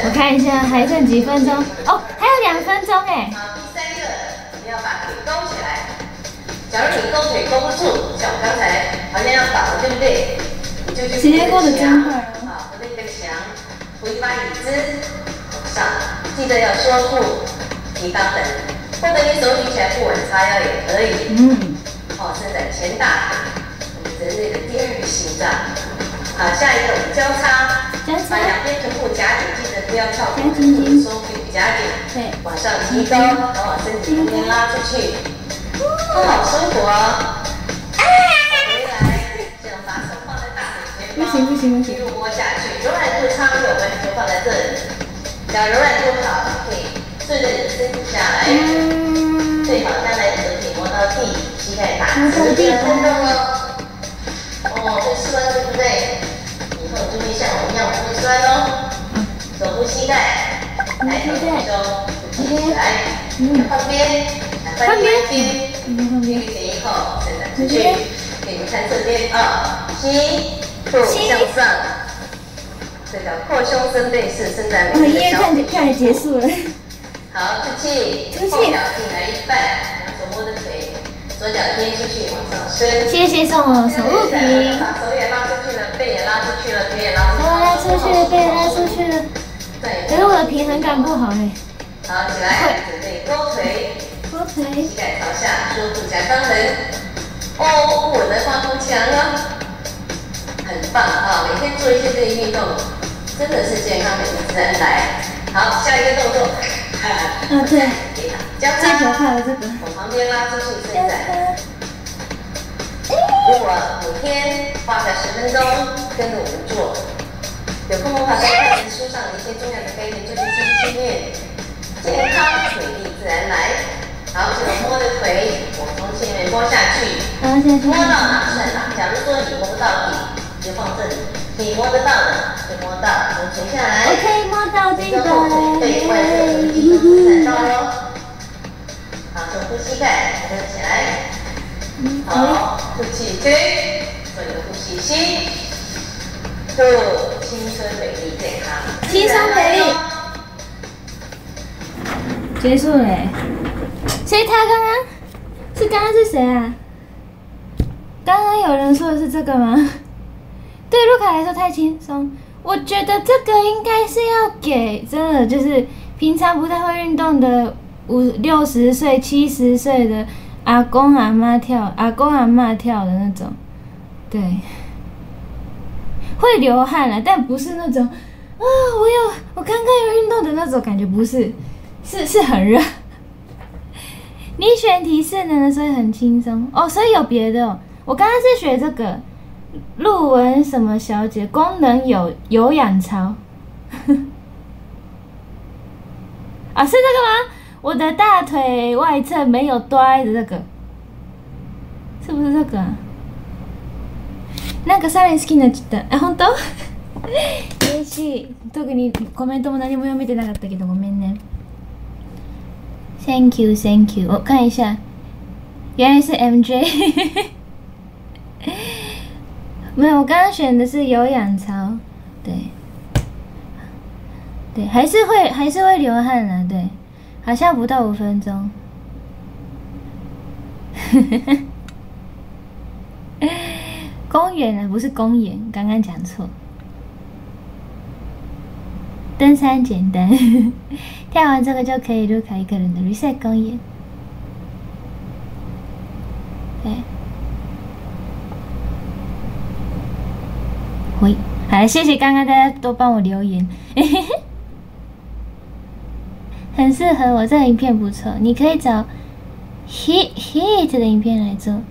我看一下还剩几分钟哦，还有两分钟哎。 好，第三个，你要把腿勾起来。假如你勾腿勾不住，像我刚才好像要倒，对不对？你就去时间过得真快哦。好，扶着一个墙，扶一把椅子往上，记得要收腹提肛门，或者你手举起来不稳叉腰也可以。嗯。哦，伸展前大腿，我们人类的第二个心脏。好，下一个我们交叉。把两边臀部夹紧，记得不要翘臀，收腹夹紧，对，往上提高，然后往身体中间拉出去，很好生活。回来，这样把手放在大腿前方，一路摸下去，柔软度差异我们就放在这里。只要柔软度好，可以顺着你的身体下来，最好将来你都可以摸到地，膝盖打直，这个很重哦。哦，这酸对不对？以后就会像我一样不会酸哦。手扶膝盖，抬头挺胸，扶起来，旁边，旁边，旁边，一前一后，伸展出去。给你们看这边啊，吸，腹向上，这叫扩胸伸背式伸展美丽的小腿。 看看结束了。 好，吐气，后脚进来一半，两手摸着腿，左脚贴出去往上升。 谢谢送我手物瓶。 把手也拉出去了，背也拉出去了，腿也拉出去了。 手拉出去了，背也拉出去了。对。可是我的平衡感不好哎。 好，起来，准备勾腿， 勾腿， 膝盖朝下，收腹夹肛门。哦，稳的发腹腔哦，很棒啊！每天做一些这些运动，真的是健康美丽自然来。好，下一个动作。 啊，对。 交叉。 最可怕的这个。 往旁边拉出去伸展。如果每天花个十分钟跟着我们做，有空的话再看书上的一些重要的概念，就去继续训练。健康美丽自然来。好，这个摸着腿，我从前面摸下去，摸到哪算哪。假如说你摸不到底，就放这里；你摸得到的就摸到，从垂下来。 我可以摸到这个。 后腿背外侧的肌肉伸展到喽。好，手扶膝盖，合起来。好，吐气推，做一个呼吸吸，吐，青春美丽健康， 轻松美丽。结束了。谁？他刚刚是刚刚是谁啊？刚刚有人说的是这个吗？对卢卡来说太轻松，我觉得这个应该是要给真的就是平常不太会运动的五六十岁、七十岁的阿公阿妈跳，阿公阿妈跳的那种，对，会流汗了，但不是那种啊，我有我刚刚有运动的那种感觉，不是，是是很热。你选提示呢，所以很轻松哦，所以有别的哦。我刚刚是学这个陆文什么小姐功能有有氧操，啊是这个吗？我的大腿外侧没有呆的这个，是不是这个啊？なんかさらに好きになっちゃった。あ、本当？嬉しい。特にコメントも何も読めてなかったけどごめんね。Thank you, thank you。我看一下，原来是 M J 。没有，我刚刚选的是有氧操，对，对，还是会还是会流汗了，对，好像不到五分钟。公园啊，不是公园，刚刚讲错。登山简单，跳完这个就可以入卡一个人的 reset 公演。对，喂，好，谢谢刚刚大家都帮我留言，很适合我，这个影片不错，你可以找 hit hit 的影片来做。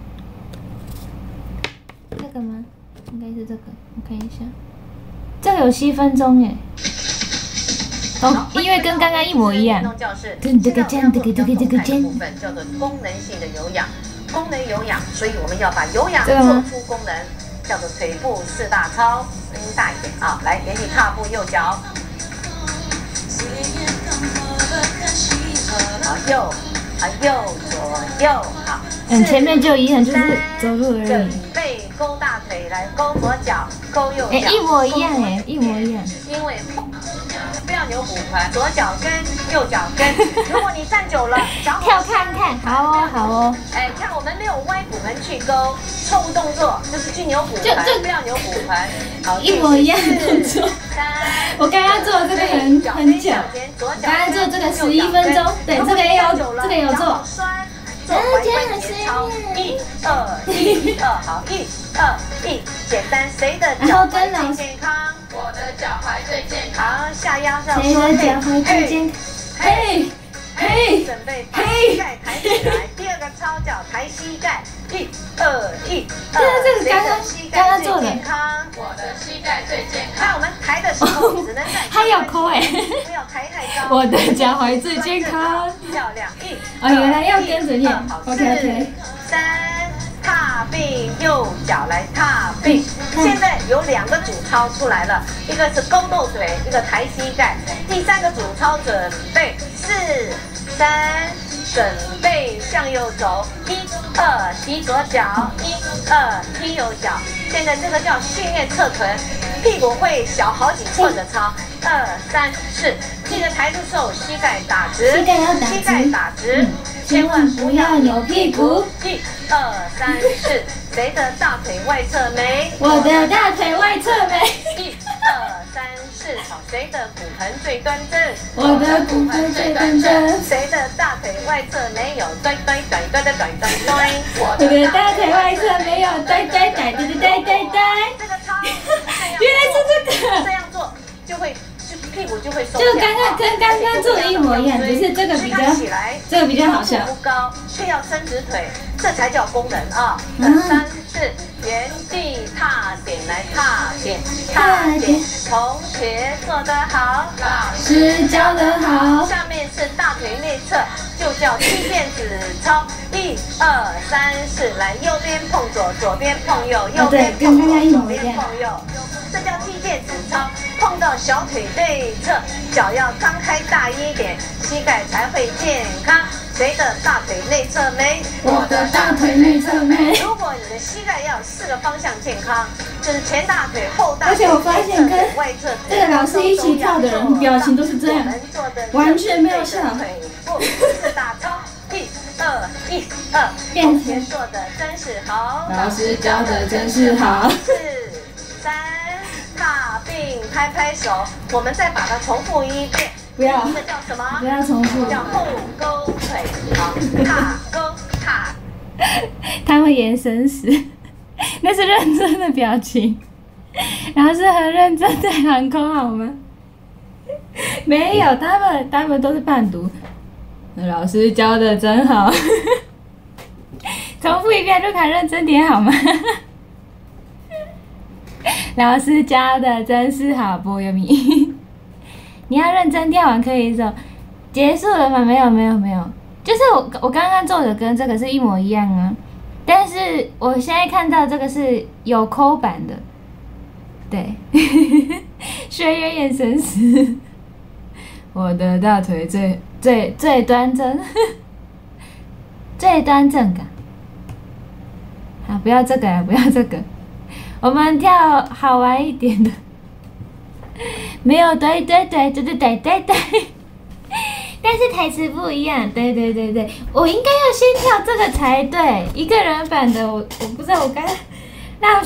这个吗？应该是这个，我看一下，这个有七分钟耶。哦，音乐跟刚刚一模一样。 这个这样，这个这个这个这部分叫做功能性的有氧，功能有氧，所以我们要把有氧做出功能，叫做腿部四大操，声音大一点啊！来，连续踏步右脚，好右，啊右左右，好。 嗯，前面就一样，就是走路而已。 准备勾大腿，来勾左脚，勾右脚。 哎，一模一样哎，一模一样。 因为不要扭骨盆，左脚跟，右脚跟。如果你站久了，脚跳看看，好哦，好哦。 哎，看我们没有歪骨盆去勾，错误动作就是去扭骨盆，不要扭骨盆。好， 一模一样的动作。我刚刚做这个很很久，刚刚做这个十一分钟，对，这个也有，这个有做。 做踝关节操，一二一二，好，一二一，简单，谁的脚踝最健康？我的脚踝最健康。下腰上说嘿，嘿，嘿，准备把膝盖抬起来。第二个操脚抬膝盖，一二一二，谁的膝盖最健康？我的膝盖最健康。那我们抬的时候只能在还有扣哎， 不要抬太高。 我的脚踝最健康， 漂亮，一， 哦，原来要跟着念 ，OK OK。 三，踏并，右脚来踏并。现在有两个主操出来了，一个是勾豆腿，一个抬膝盖。第三个主操准备，四、三，准备向右走，一二，提左脚，一二，踢右脚。现在这个叫训练侧臀，屁股会小好几寸的操。二三四，记得抬出手，膝盖打直， 膝盖要打直， 膝盖打直，千万不要扭屁股。一二三四，谁的大腿外侧美？ 我的大腿外侧美。 一二三四，好，谁的骨盆最端正？ 我的骨盆最端正。 谁的大腿外侧没有？对对对对对对对对。 我的大腿外侧没有？对对对对对对对。 这个操， 原来是这个。 这样做就会。屁股就会收。 就刚刚跟刚刚做的一模一样，只是这个比较，这个比较好笑。 不高，却要伸直腿，这才叫功能啊！三四，原地踏点来踏点，踏点。同学做得好， 老师教得好。 下面是大腿内侧，就叫踢毽子操。一二三四，来右边碰左，左边碰右，右边碰左，左边碰右。这叫踢毽子操，碰到小腿内侧，脚要张开大一点，膝盖才会健康。谁的大腿内侧美？ 我的大腿内侧美。 如果你的膝盖要有四个方向健康，就是前大腿、后大腿、 而且我发现跟这个老师一起跳的人表情都是这样，完全没有笑。 部是打操，一二一二，同学做的真是好， 老师教的真是好。 四三。踏并，拍拍手，我们再把它重复一遍。 不要， 这个叫什么？ 不要重复。 叫后勾腿，好，踏勾踏。 他们眼神死，那是认真的表情，然后是很认真的喊口好吗？没有，他们他们都是伴读。老师教的真好，重复一遍就喊认真点好吗？老师教的真是好，波优米。你要认真跳完可以走，结束了吗？没有没有没有，就是我我刚刚做的跟这个是一模一样啊，但是我现在看到这个是有扣版的，对，学员眼神死，我的大腿最最最端正，最端正感。好，不要这个啊，不要这个。我们跳好玩一点的，没有对对对对对对对对，但是台词不一样，对对对对，我应该要先跳这个才对，一个人版的我我不知道我刚那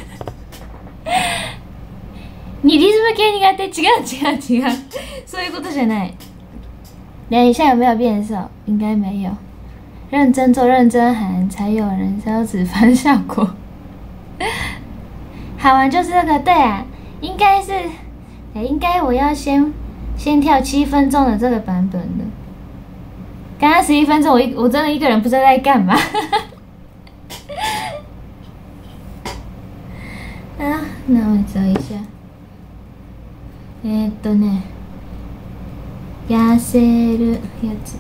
你リズム系苦手？違う違う違う，そういうことじゃない。等一下有没有变色？应该没有。认真做认真喊，才有燃烧脂肪效果。好玩就是这个，对啊，应该是，应该我要先先跳七分钟的这个版本的。刚刚十一分钟，我一我真的一个人不知道在干嘛。啊，那我找一下。えーっとね、痩せるやつ。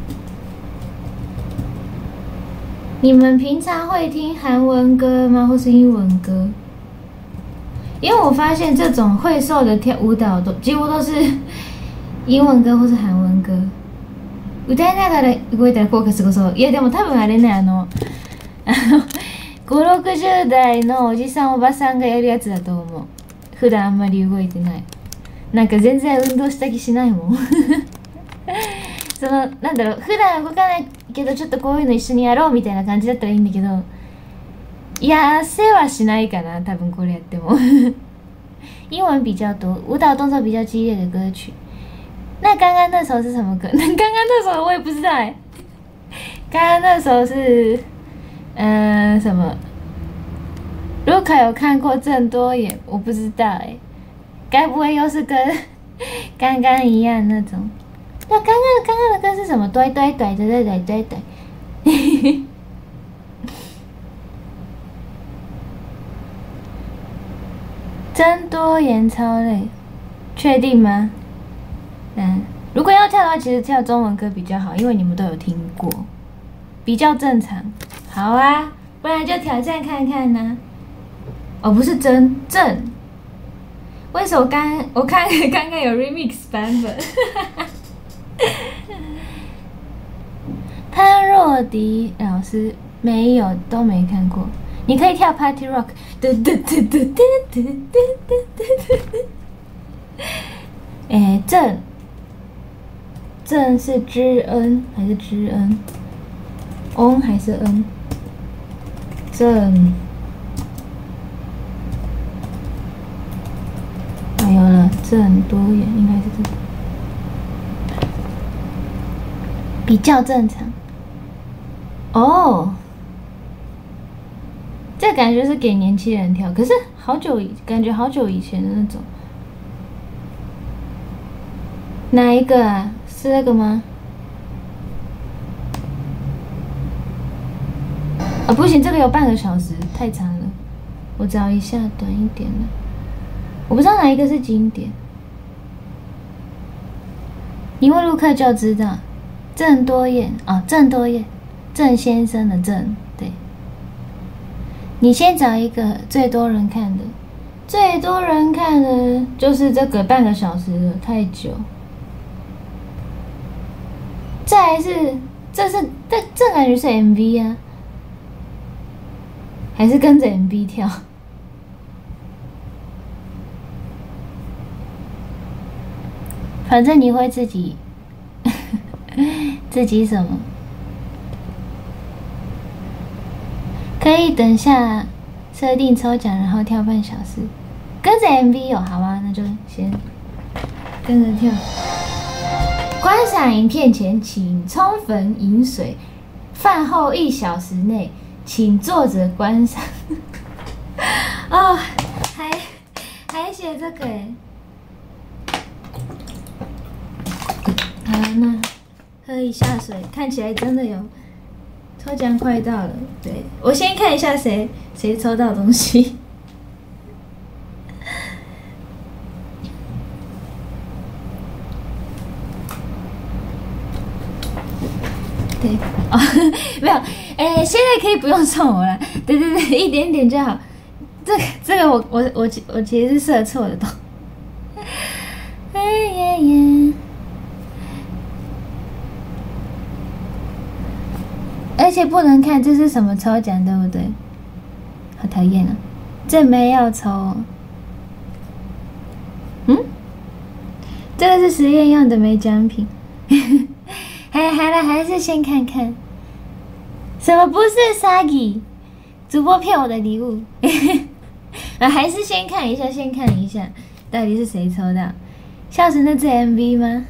你们平常会听韩文歌吗？或是英文歌？因为我发现这种会瘦的跳舞蹈都几乎都是英文歌或是韓文歌。歌いながら動いたら効果すごそう。いやでも多分あれね、あのあのごじゅうろくじゅう代のおじさんおばさんがやるやつだと思う。普段あんまり動いてない。 なんか全然運動した気しないもんそのなんだろう、普段動かないけどちょっとこういうの一緒にやろうみたいな感じだったらいいんだけど、痩せはしないかな多分これやっても英文比较多，舞蹈动作比较激烈的歌曲。那刚刚那首是什么歌？那刚刚那首我也不知道哎。刚刚那首是，嗯、呃，什么？卢卡有看过郑多燕，我不知道哎。该不会又是跟刚刚一样那种？那刚刚刚刚的歌是什么？对对对对对对对对。真多言超累，确定吗？嗯，如果要跳的话，其实跳中文歌比较好，因为你们都有听过，比较正常。好啊，不然就挑战看看呢、啊。哦，不是真正，为什么刚我看刚刚有 remix 版本？潘若迪老师没有，都没看过。你可以跳 Party Rock， 嘟嘟嘟嘟嘟嘟嘟嘟嘟嘟。哎，正正是知恩还是知恩？翁还是恩？正。还有了，正多眼应该是这个，比较正常。哦。这感觉是给年轻人跳，可是好久以感觉好久以前的那种。哪一个啊？是那个吗？啊、哦，不行，这个有半个小时，太长了。我找一下短一点的。我不知道哪一个是经典。你问陆克就知道。郑多燕哦，郑多燕，郑先生的郑，对。你先找一个最多人看的，最多人看的就是这个半个小时了，太久。再来是，这是这这感觉是 M V 啊，还是跟着 M V 跳？反正你会自己自己什么？可以等下设定抽奖，然后跳半小时，跟着 M V 有好吗？那就先跟着跳。观赏影片前，请充分饮水。饭后一小时内，请坐着观赏。哦，还还写这个哎。好，那喝一下水，看起来真的有。抽奖快到了，对，我先看一下谁谁抽到东西。对，哦，没有，哎、欸，现在可以不用送我了，对对对，一点点就好。这个这个我我我我其实是设错的都。哎呀呀！而且不能看这是什么抽奖，对不对？好讨厌啊！这没要抽、哦。嗯，这个是实验用的，没奖品。还还来，还是先看看。什么不是 Sagi？ 主播骗我的礼物。啊，还是先看一下，先看一下，到底是谁抽到？笑死，那支 M V 吗？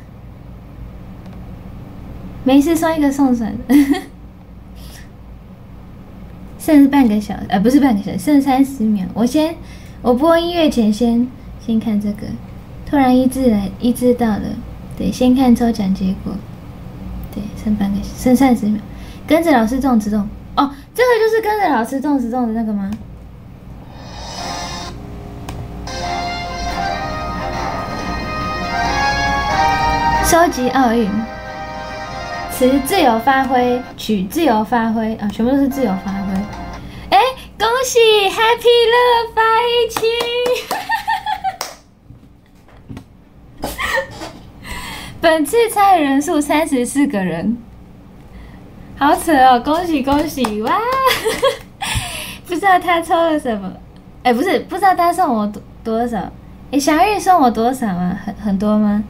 没事，送一个送算了。剩半个小时，呃，不是半个小时，剩三十秒。我先，我播音乐前先先看这个。突然一致来，一致到了，对，先看抽奖结果。对，剩半个，剩三十秒。跟着老师动词动。哦，这个就是跟着老师动词动的那个吗？收集奥运。词自由发挥，曲自由发挥啊，全部都是自由发挥。哎，恭喜 Happy 乐发一期！本次参与人数三十四个人，好扯哦！恭喜恭喜哇！不知道他抽了什么，哎，不是不知道他送我多多少， 哎，小玉送我多少啊？很很多吗？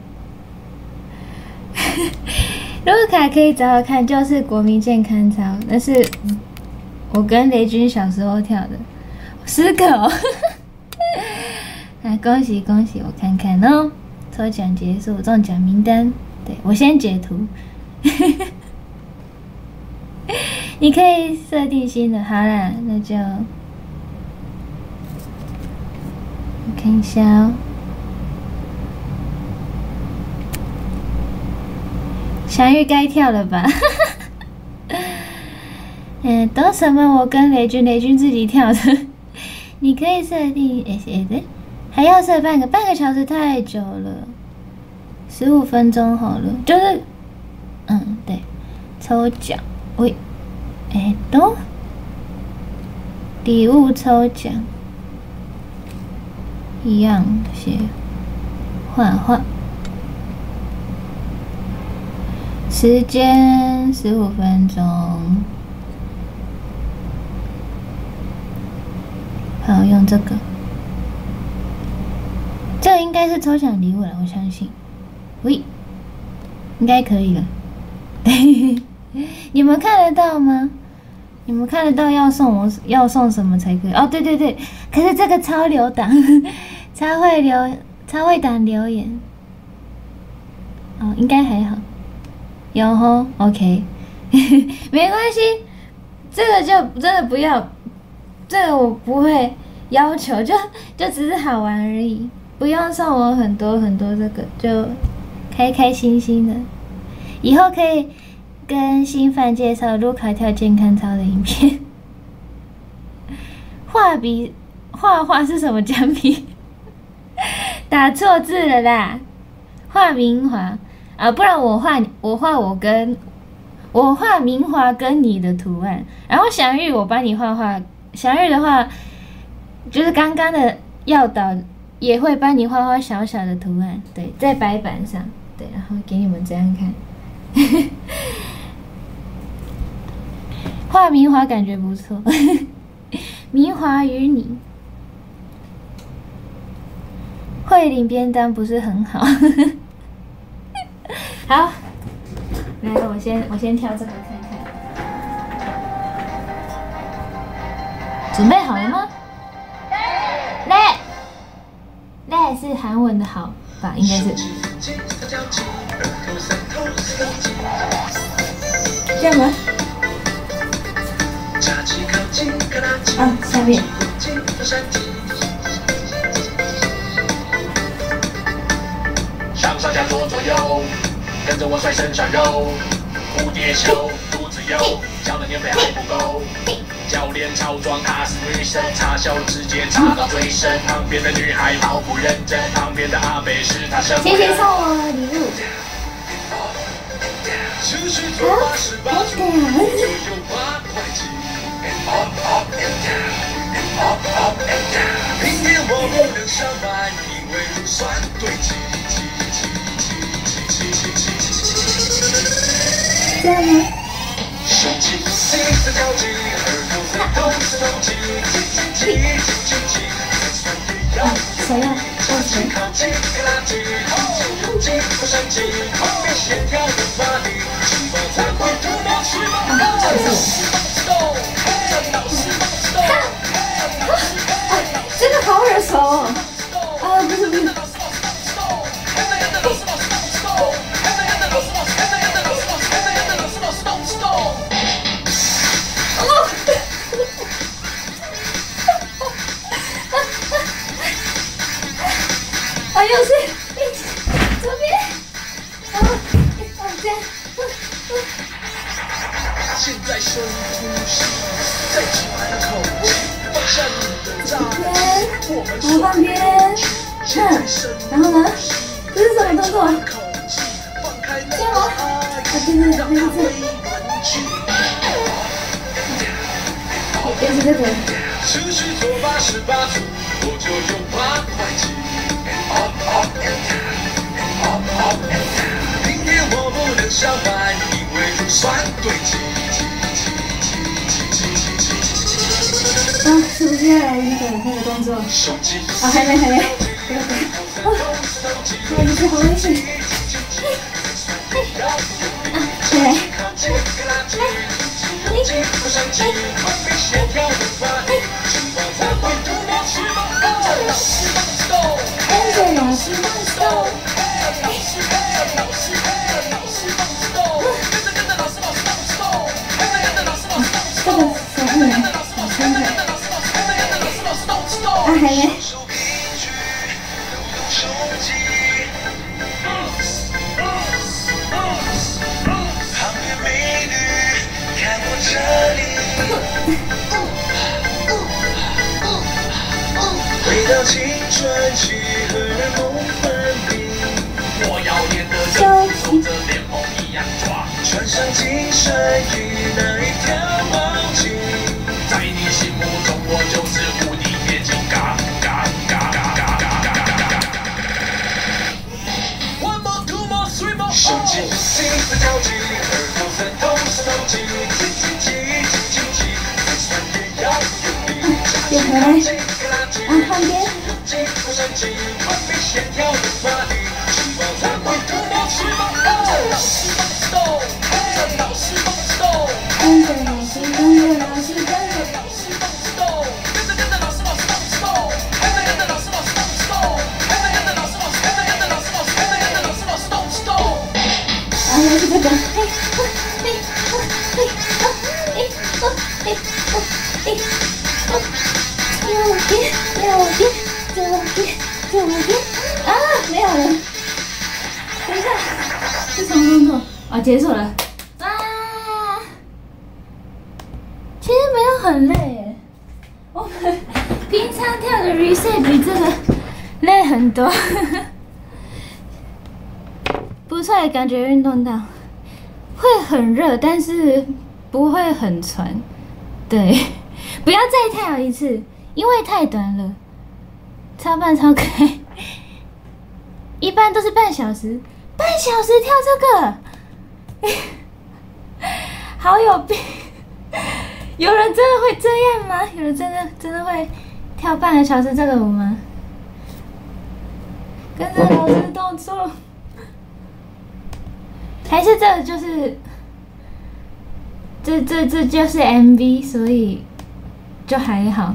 卢卡可以找我看，就是国民健康操，那是我跟雷军小时候跳的，十个哦。啊，恭喜恭喜！我看看哦，抽奖结束，中奖名单，对我先截图。你可以设定新的，好啦，那就我看一下哦。小玉该跳了吧？嗯，都什么？我跟雷军，雷军自己跳的。你可以设定，哎哎对，还要设半个半个小时太久了，十五分钟好了，就是，嗯对，抽奖，喂，哎都，礼物抽奖，一样写画画。时间十五分钟，好，用这个，这个应该是抽奖礼物了，我相信。喂，应该可以了。你们看得到吗？你们看得到要送我要送什么才可以？哦，对对对，可是这个超留档，超会留，超会挡留言。哦，应该还好。有吼 ，OK， 没关系，这个就真的不要，这个我不会要求，就就只是好玩而已，不用送我很多很多，这个就开开心心的，以后可以跟新范介绍卢卡跳健康操的影片。画笔画画是什么奖品？打错字了啦，画明华。啊，不然我画我画我跟我画明华跟你的图案，然后祥玉我帮你画画，祥玉的话就是刚刚的耀导也会帮你画画小小的图案，对，在白板上，对，然后给你们这样看。画明华感觉不错，明华与你会领便当不是很好。好，来了，我先我先挑这个看看。准备好了吗？来，来是韩文的好吧？应该是。这样吗？啊，下面。上上下左左右。跟着我甩身上肉，蝴蝶袖，肚子有，教的年费还不够。教练超壮，她是女神，插销直接插到最深。旁边的女孩毫不认真，旁边的阿北是她生活人。谢谢送我礼物。明天我不能上班，因为乳酸堆积。这样吗？啊，谁呀？我谁？这个好耳熟哦！啊，不是不是。啊，又是左边，然后往这样。现在深呼吸，再喘口气，放下你的炸鸡，我们旁边，嗯，然后呢？这是什么动作？这样吗？啊，对对对，那是这。又是这个。持续做八十八组，我就用八块钱。明天我不能上班，因为乳酸堆积。啊，是不是要来那个那个动作？啊，还没还没。 哦，好危险，好危险！啊，回来，来，来，跟着老师放手。这个小不难，好深的。啊，还没。 回到青春期，荷尔蒙分泌，我要练得跟守着联盟一样抓，穿上紧身衣那一条毛巾，在你心目中我就是无敌铁金刚，嘎嘎嘎嘎嘎嘎嘎嘎。One more, two more, three more。手机心思交集，耳朵在同时投机，叽叽叽叽叽叽，就算也要用力。 又回来。啊，换边。跟着老师，跟着老师，跟着老师放手。跟着跟着老师，老师放手。跟着跟着老师，老师放手。跟着跟着老师，老师，跟着跟着老师，老师，跟着跟着老师，老师动手。啊，又是这个。嘿，嘿，嘿，嘿，嘿，嘿，嘿，右边，右边，左边，左边。啊，没有了。等一下，是什么动作？啊，结束了。其实没有很累耶，我们平常跳的 reset 比这个累很多，不错，感觉运动到，会很热，但是不会很喘。对，不要再跳一次，因为太短了，超半超开，一般都是半小时，半小时跳这个，好有病。有人真的会这样吗？有人真的真的会跳半个小时这个舞吗？跟着老师动作，还是这就是这这这就是 M V， 所以就还好。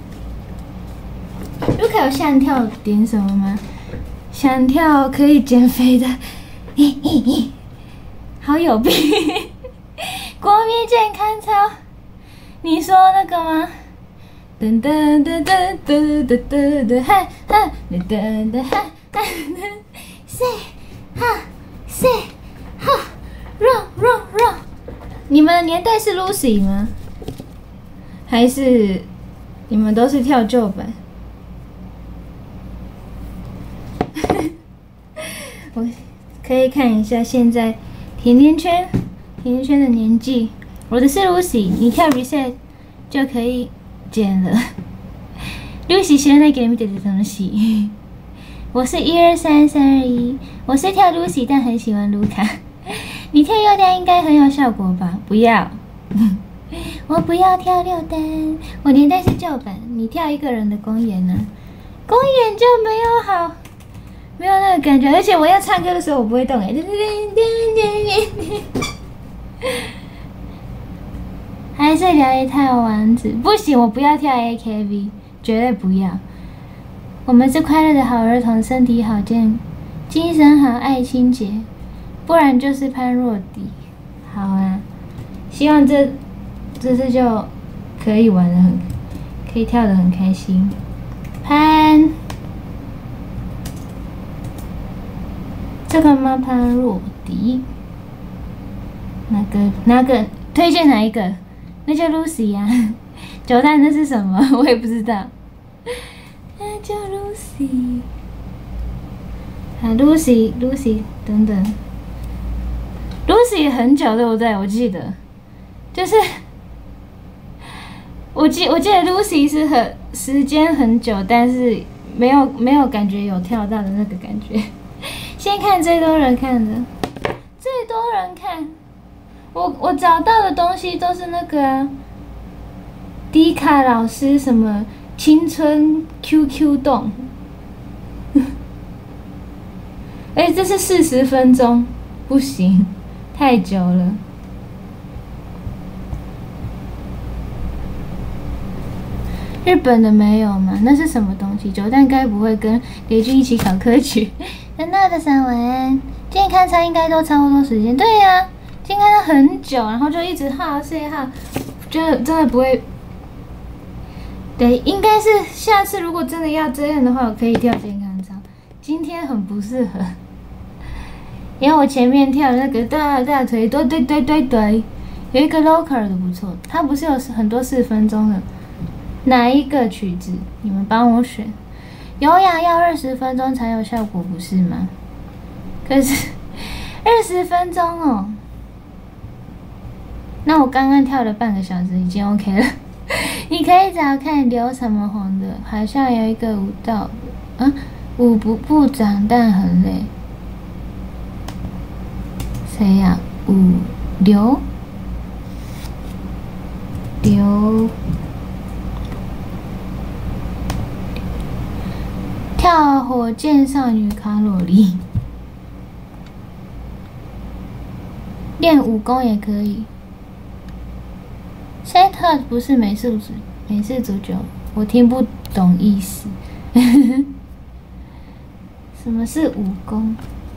卢卡有想跳点什么吗？想跳可以减肥的，嘿嘿嘿，好有病！国民健康操。你说那个吗？噔噔噔噔噔噔噔噔哈哈，噔噔噔哈哈，say 哈 say 哈 run run run。你们年代是 Lucy 吗？还是你们都是跳旧版？我可以看一下现在甜甜圈，甜甜圈的年纪。我的是 Lucy， 你跳 reset 就可以减了。Lucy 喜欢来给你们点的东西。我是一二三三二一，我是跳 Lucy， 但很喜欢卢卡。你跳六单应该很有效果吧？不要，我不要跳六单。我年代是旧版，你跳一个人的公演呢？公演就没有好，没有那个感觉。而且我要唱歌的时候，我不会动哎。还是聊一套丸子，不行，我不要跳 A K B， 绝对不要。我们是快乐的好儿童，身体好健，精神好，爱清洁，不然就是潘若迪。好啊，希望这这次就可以玩得很，可以跳得很开心。潘，这个吗？潘若迪，哪个哪个推荐哪一个？那叫 Lucy 呀、啊，九蛋那是什么？我也不知道。那叫 Lucy， 啊 Lucy Lucy 等等 ，Lucy 很久对不对？我记得，就是我记我记得 Lucy 是很时间很久，但是没有没有感觉有跳到的那个感觉。先看最多人看的，最多人看。我我找到的东西都是那个啊，迪卡老师什么青春 Q Q 动， 哎，这是四十分钟，不行，太久了。日本的没有吗？那是什么东西？九蛋该不会跟雷军一起考科举？那那的三文，今天看餐应该都差不多时间。对呀、啊，今天看了很久，然后就一直哈睡哈，觉得真的不会。对，应该是下次如果真的要这样的话，我可以跳健康操。今天很不适合，因为我前面跳的那个大大腿对对对对对，有一个 local 的不错，它不是有很多四分钟的。哪一个曲子？你们帮我选。有氧要二十分钟才有效果，不是吗？可是二十分钟哦，那我刚刚跳了半个小时，已经 OK 了。你可以找看刘什么红的，好像有一个舞蹈，啊，舞不部长但很累。谁呀、啊？舞刘刘。跳火箭少女卡洛莉，练武功也可以。set up 不是美式足美式足球，我听不懂意思。什么是武功？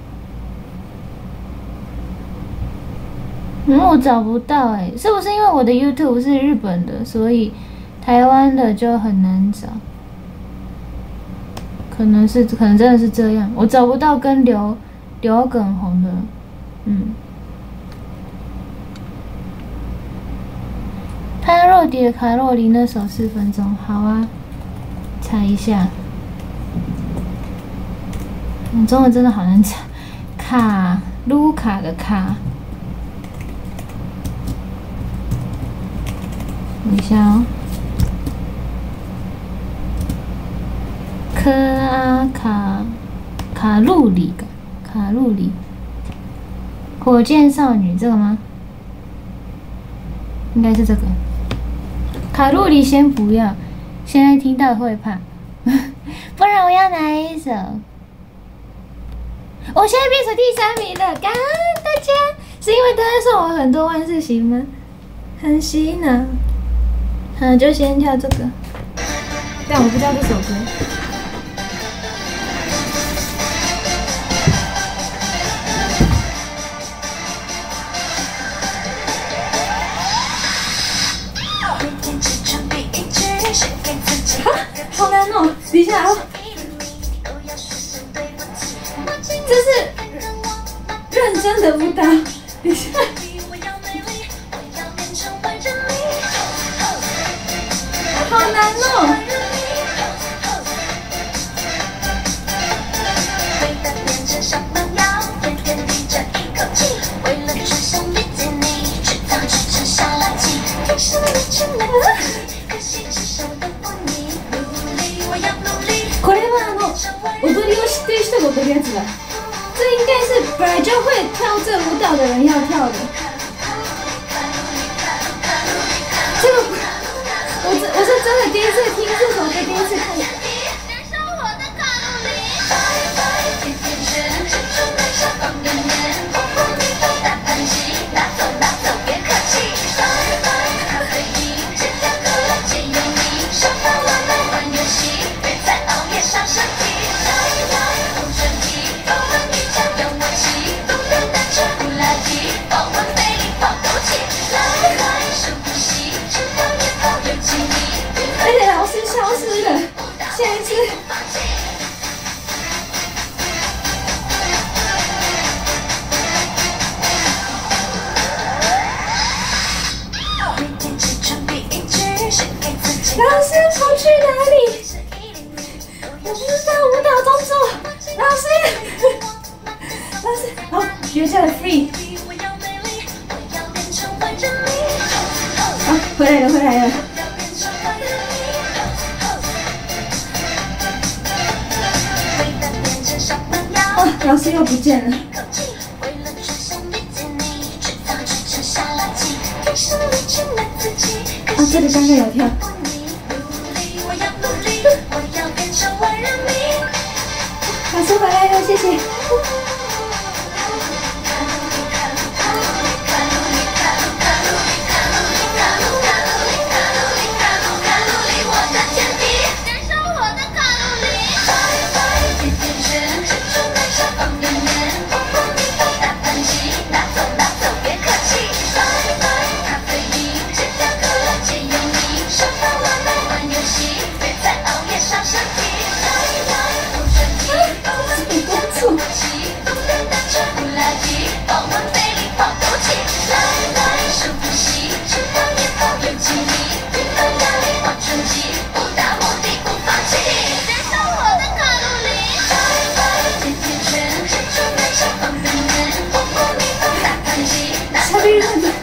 嗯，我找不到哎、欸，是不是因为我的 YouTube 是日本的，所以台湾的就很难找？可能是，可能真的是这样，我找不到跟刘刘梗红的，嗯。潘若迪的卡洛琳那首四分钟，好啊，猜一下。嗯，中文真的好难猜，卡卢卡的卡，等一下哦。科阿卡卡路里卡路里，火箭少女这个吗？应该是这个。卡路里先不要，现在听到会怕，不然我要哪一首？我现在变成第三名了，感恩大家！是因为大家送我很多万事行吗？很洗脑。嗯，就先跳这个，但我不知道这首歌。好难哦！等一下哦，这是认真的舞蹈。等一下，好难哦！これはあの踊りを知ってる人が踊るやつだ。这应该是本来就会跳这舞蹈的人要跳的。这个我是我是真的第一次听这首歌，第一次看。而且老师消失了，下一次。老师跑去哪里？我不知道舞蹈动作。老师，老师，好，学校的 free。啊，回来了，回来了。啊，老师又不见了。啊，这里刚刚有跳。老师回来了，谢谢。 咖啡热的。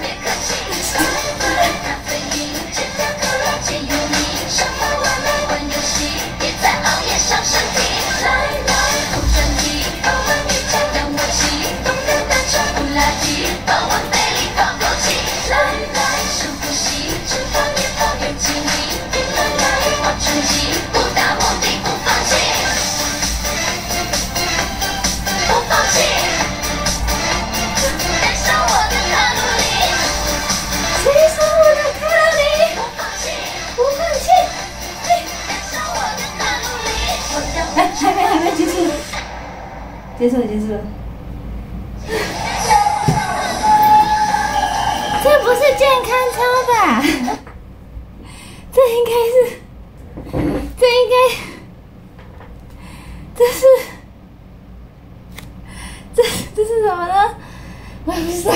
结束了，结束了。这不是健康操吧？这应该是，这应该，这是，这这是什么呢？我也不知道。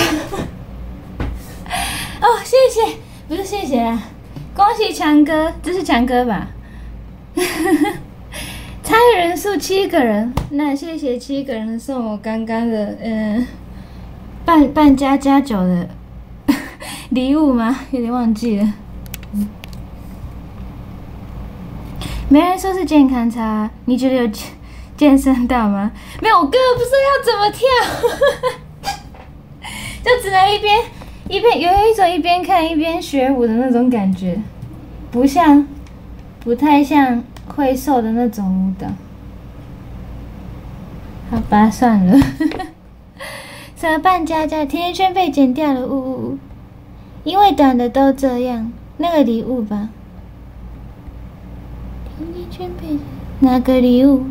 哦，谢谢，不是谢谢啊，恭喜强哥，这是强哥吧？参与人数七个人，那谢谢七个人送我刚刚的嗯半半加加酒的礼物吗？有点忘记了。没人说是健康操，你觉得有健身到吗？没有，我哥不是要怎么跳，就只能一边一边有一种一边看一边学舞的那种感觉，不像，不太像。会瘦的那种舞蹈，好吧，算了。什么半加加，甜甜圈被剪掉了，呜呜呜！因为短的都这样，那个礼物吧。甜甜圈被哪个礼物？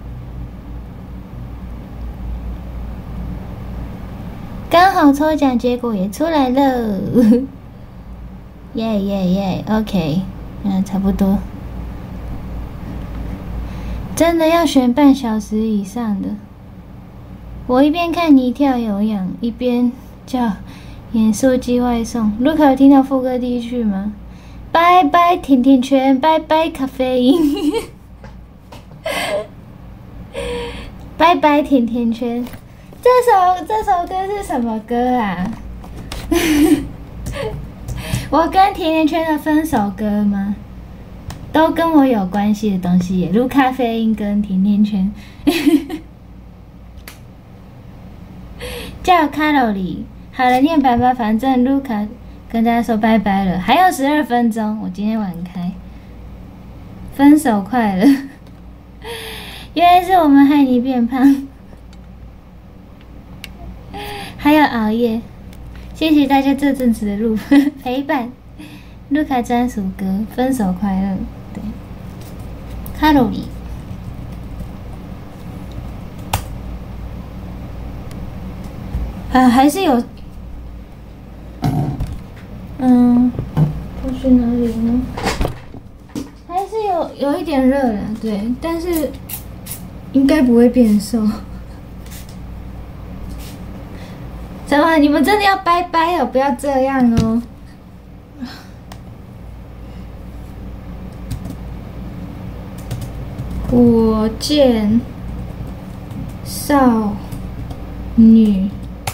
刚好抽奖结果也出来了，耶耶耶 ！OK， 嗯，差不多。真的要选半小时以上的。我一边看你跳有氧，一边叫盐酥鸡外送。卢卡有听到副歌第一句吗？拜拜甜甜圈，拜拜咖啡因，拜拜甜甜圈。这首这首歌是什么歌啊？我跟甜甜圈的分手歌吗？都跟我有关系的东西耶，如咖啡因跟甜甜圈。叫卡路里。好了，念爸爸，反正卢卡跟大家说拜拜了，还有十二分钟，我今天晚开。分手快乐。原来是我们害你变胖，还有熬夜。谢谢大家这阵子的路陪伴。卢卡专属歌，分手快乐。对，卡路里。啊，还是有，嗯，我去哪里呢？还是有有一点热啦，对，但是应该不会变瘦。怎么？你们真的要拜拜哦？不要这样哦！火箭少女。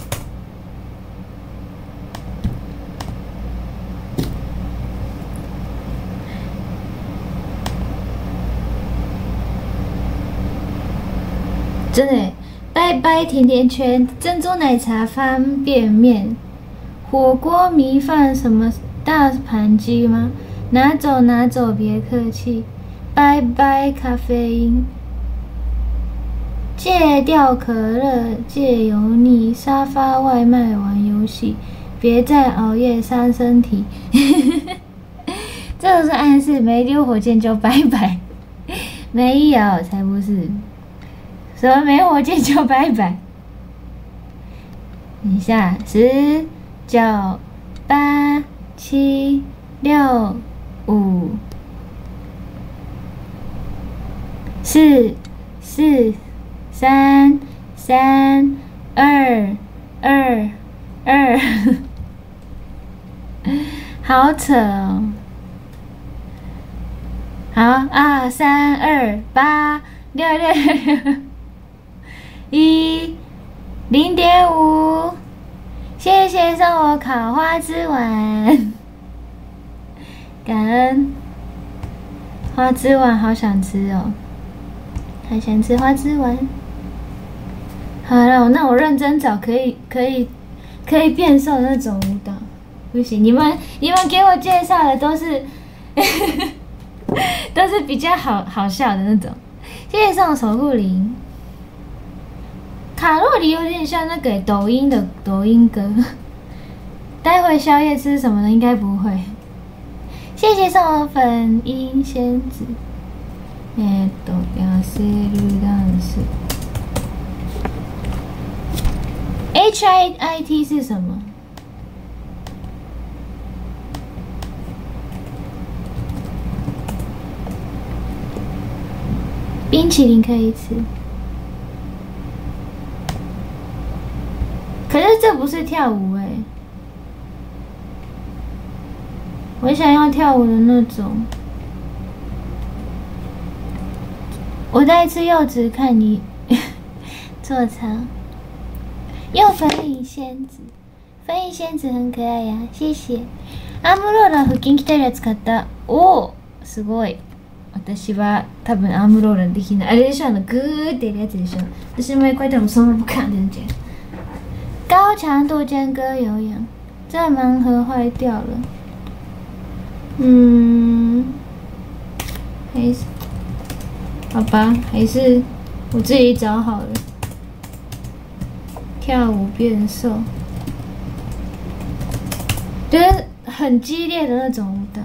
真的，拜拜甜甜圈、珍珠奶茶、方便面、火锅、米饭，什么大盘鸡吗？拿走拿走，别客气。拜拜咖啡因，戒掉可乐，戒油腻，沙发外卖玩游戏，别再熬夜伤身体。这个是暗示没丢火箭就拜拜，没有才不是。什么没火箭就拜拜？等一下，十、九、八、七、六、五、四、四、三、三、二、二、二，好扯哦！好啊，三、二、八、六、六、六。一零点五， 谢谢送我烤花枝丸，感恩。花枝丸好想吃哦，还想吃花枝丸。好了，那我认真找可以可以可以变瘦的那种舞蹈。不行，你们你们给我介绍的都是都是比较好好笑的那种。谢谢送我守护灵。卡路里有点像那个抖音的抖音歌，待会宵夜吃什么的应该不会。谢谢送我粉樱仙子。えっと痩せるダンス。H I I T 是什么？冰淇淋可以吃。可是这不是跳舞哎、欸，我想要跳舞的那种。我在吃柚子，看你做操。又粉影仙子，粉影仙子很可愛呀，谢谢。アームローラー腹筋鍛えるやつ買った。おお、すごい。私は多分アームローラーできない。あれでしょ、あのグーってやるやつでしょ。私前快点，我什么不看人家。高强度间隔有氧，这盲盒坏掉了。嗯，还是好吧，还是我自己找好了。跳舞变瘦，就是很激烈的那种舞蹈。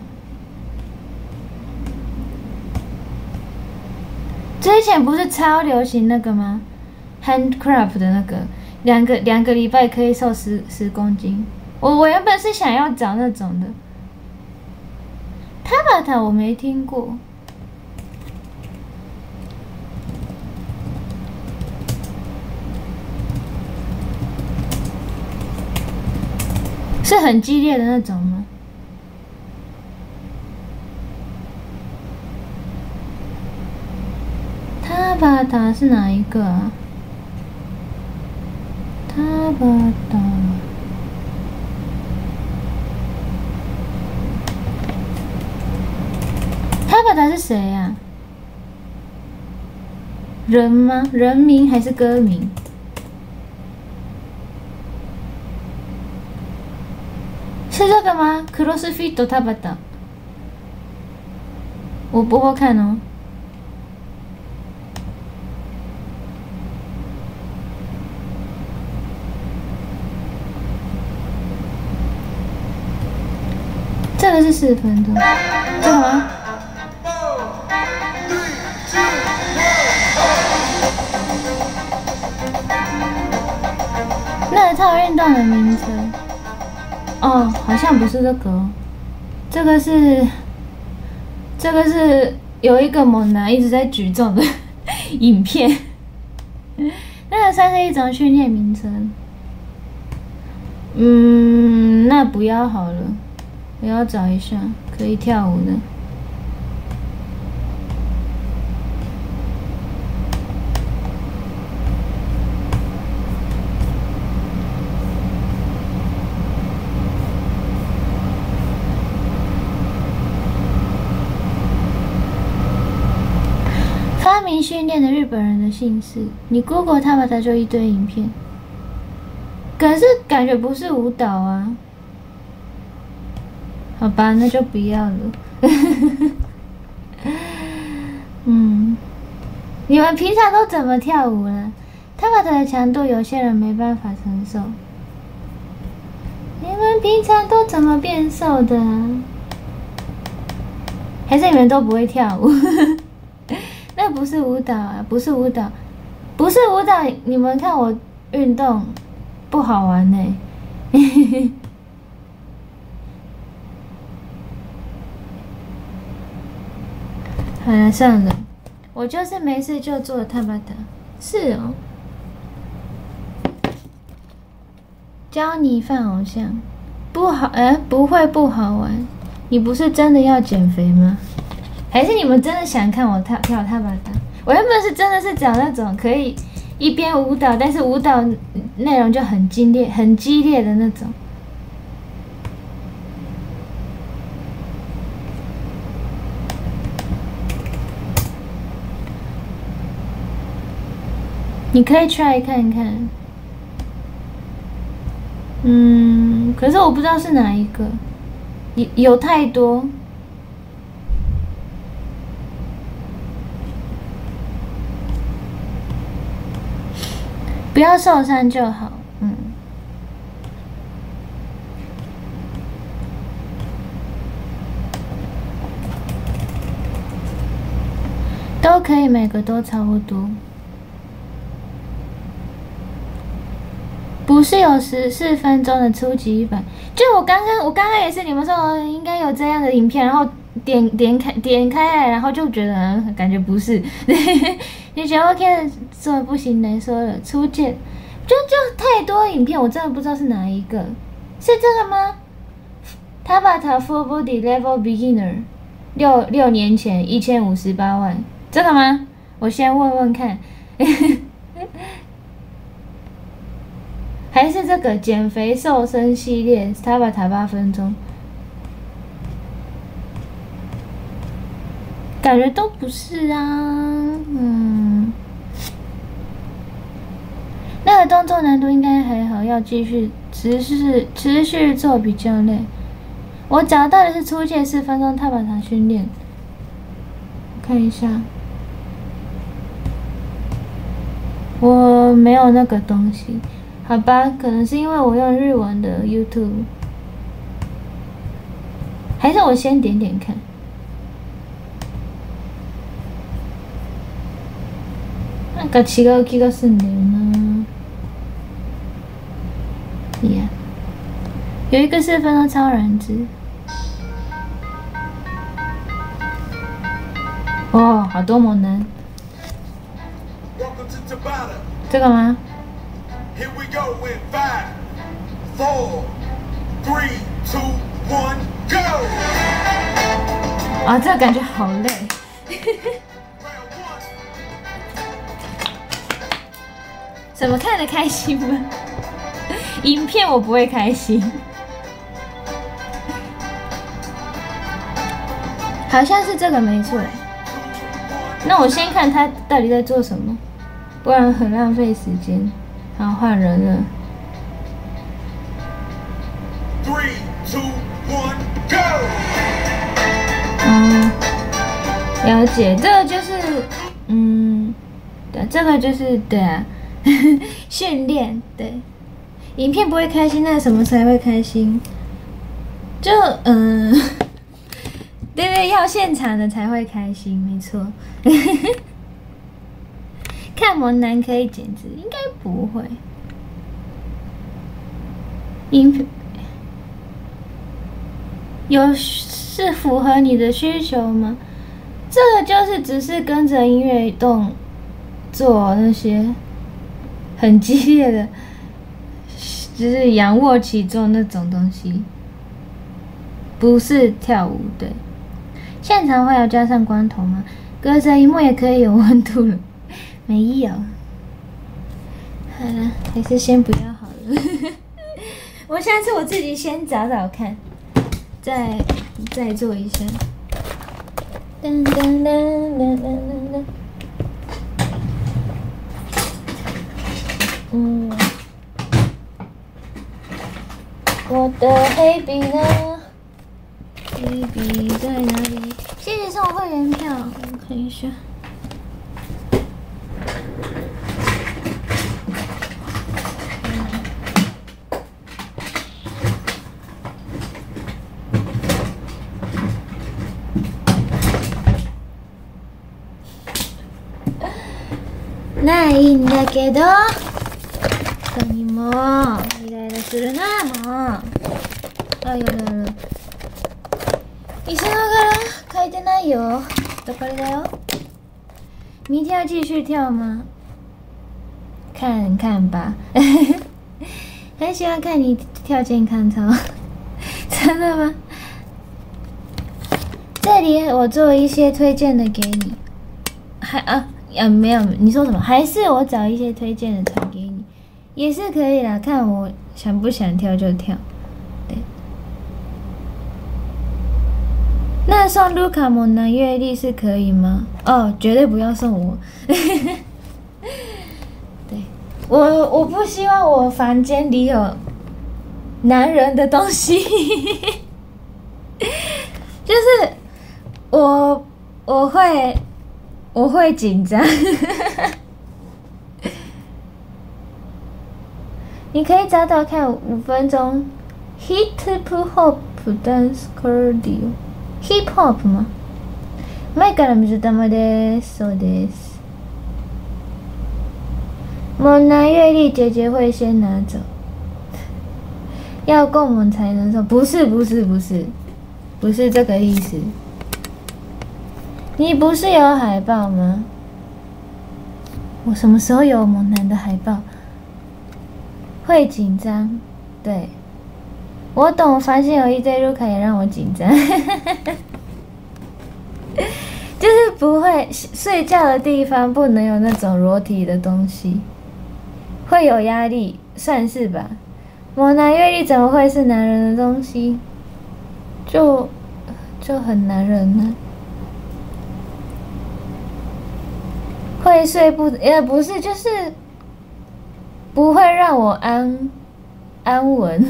之前不是超流行那个吗 ？Handcraft 的那个。两个两个礼拜可以瘦十十公斤，我我原本是想要找那种的。塔巴塔我没听过，是很激烈的那种吗？塔巴塔是哪一个啊？塔巴塔，塔巴塔是谁呀、啊？人吗？人名还是歌名？是这个吗 ？CrossFit 塔巴塔，我播播看哦。这个是四分钟，这个吗？那套运动的名称，哦，好像不是这个、哦，这个是，这个是有一个猛男一直在举重的影片，那个算是一种训练名称。嗯，那不要好了。我要找一下可以跳舞的。发明训练的日本人的姓氏，你 Google 他吧，他就一堆影片。可是感觉不是舞蹈啊。好吧，那就不要了。嗯，你们平常都怎么跳舞了？塔巴塔的强度有些人没办法承受。你们平常都怎么变瘦的、啊？还是你们都不会跳舞？那不是舞蹈啊，不是舞蹈，不是舞蹈。你们看我运动不好玩呢、欸。好了，算了，我就是没事就做塔巴塔。是哦，教你犯偶像，不好哎、欸，不会不好玩。你不是真的要减肥吗？还是你们真的想看我跳跳塔巴塔？我原本是真的是找那种可以一边舞蹈，但是舞蹈内容就很激烈、很激烈的那种。你可以 try 看看。嗯，可是我不知道是哪一个，有有太多。不要受伤就好，嗯。都可以，每个都差不多。不是有十四分钟的初级版？就我刚刚，我刚刚也是，你们说应该有这样的影片，然后点点开点开来，然后就觉得、嗯、感觉不是，你觉得 OK 说不行来说了，初见，就就太多影片，我真的不知道是哪一个，是这个吗 ？Tabata Full Body Level Beginner， 六六年前一千五十八万，这个吗？我先问问看。还是这个减肥瘦身系列，塔巴塔八分钟，感觉都不是啊。嗯，那个动作难度应该还好，要继续持续持续做比较累。我找到的是初阶四分钟塔巴塔训练，看一下，我没有那个东西。好吧，可能是因为我用日文的 YouTube， 还是我先点点看。なんか違う気がするんだよな。いや，有一个四分钟超燃脂。哦，好多猛男。这个吗 ？Here we go in five, four, three, two, one, go! 啊，这个感觉好累。怎么看得开心吗？影片我不会开心。好像是这个没错。那我先看他到底在做什么，不然很浪费时间。好，换人了。 Three, two, one, go！ 嗯，了解，这个就是，嗯，对，这个就是对啊，训练对。影片不会开心，那什么才会开心？就嗯，对对，要现场的才会开心，没错。看猛男可以减脂，应该不会。影片有是符合你的需求吗？这个就是只是跟着音乐动做那些很激烈的，就是仰卧起坐那种东西，不是跳舞。对，现场会要加上光头吗？隔着荧幕也可以有温度了。没有，好了，还是先不要好了。我下次我自己先找找看，再再做一下。噔噔噔噔噔噔噔。嗯，我的黑笔呢？黑笔在哪里？谢谢送会员票，我看一下。ないんだけど、人にもイライラするな、もう。あ、やだやだ。椅子の柄変えてないよ。どこだよ？明天要继续跳吗？看看吧。很喜欢看你跳健康操。真的吗？这里我做一些推荐的给你。还啊。 啊，没有，你说什么？还是我找一些推荐的传给你，也是可以啦。看我想不想跳就跳。对。那送卢卡猛男阅历是可以吗？哦，绝对不要送我。对，我我不希望我房间里有男人的东西。就是我我会我会紧张。你可以找找看五分钟 hip hop dance cardio hip hop 吗？前から水玉です。そうです。猛男阅历姐姐会先拿走，要够猛才能送。不是不是不是。不是这个意思。你不是有海报吗？我什么时候有猛男的海报？会紧张，对，我懂。发现有一堆卢卡也让我紧张，就是不会睡觉的地方不能有那种裸体的东西，会有压力，算是吧。猛男阅历怎么会是男人的东西？就就很男人呢、啊，会睡不也不是，就是不会让我安安稳。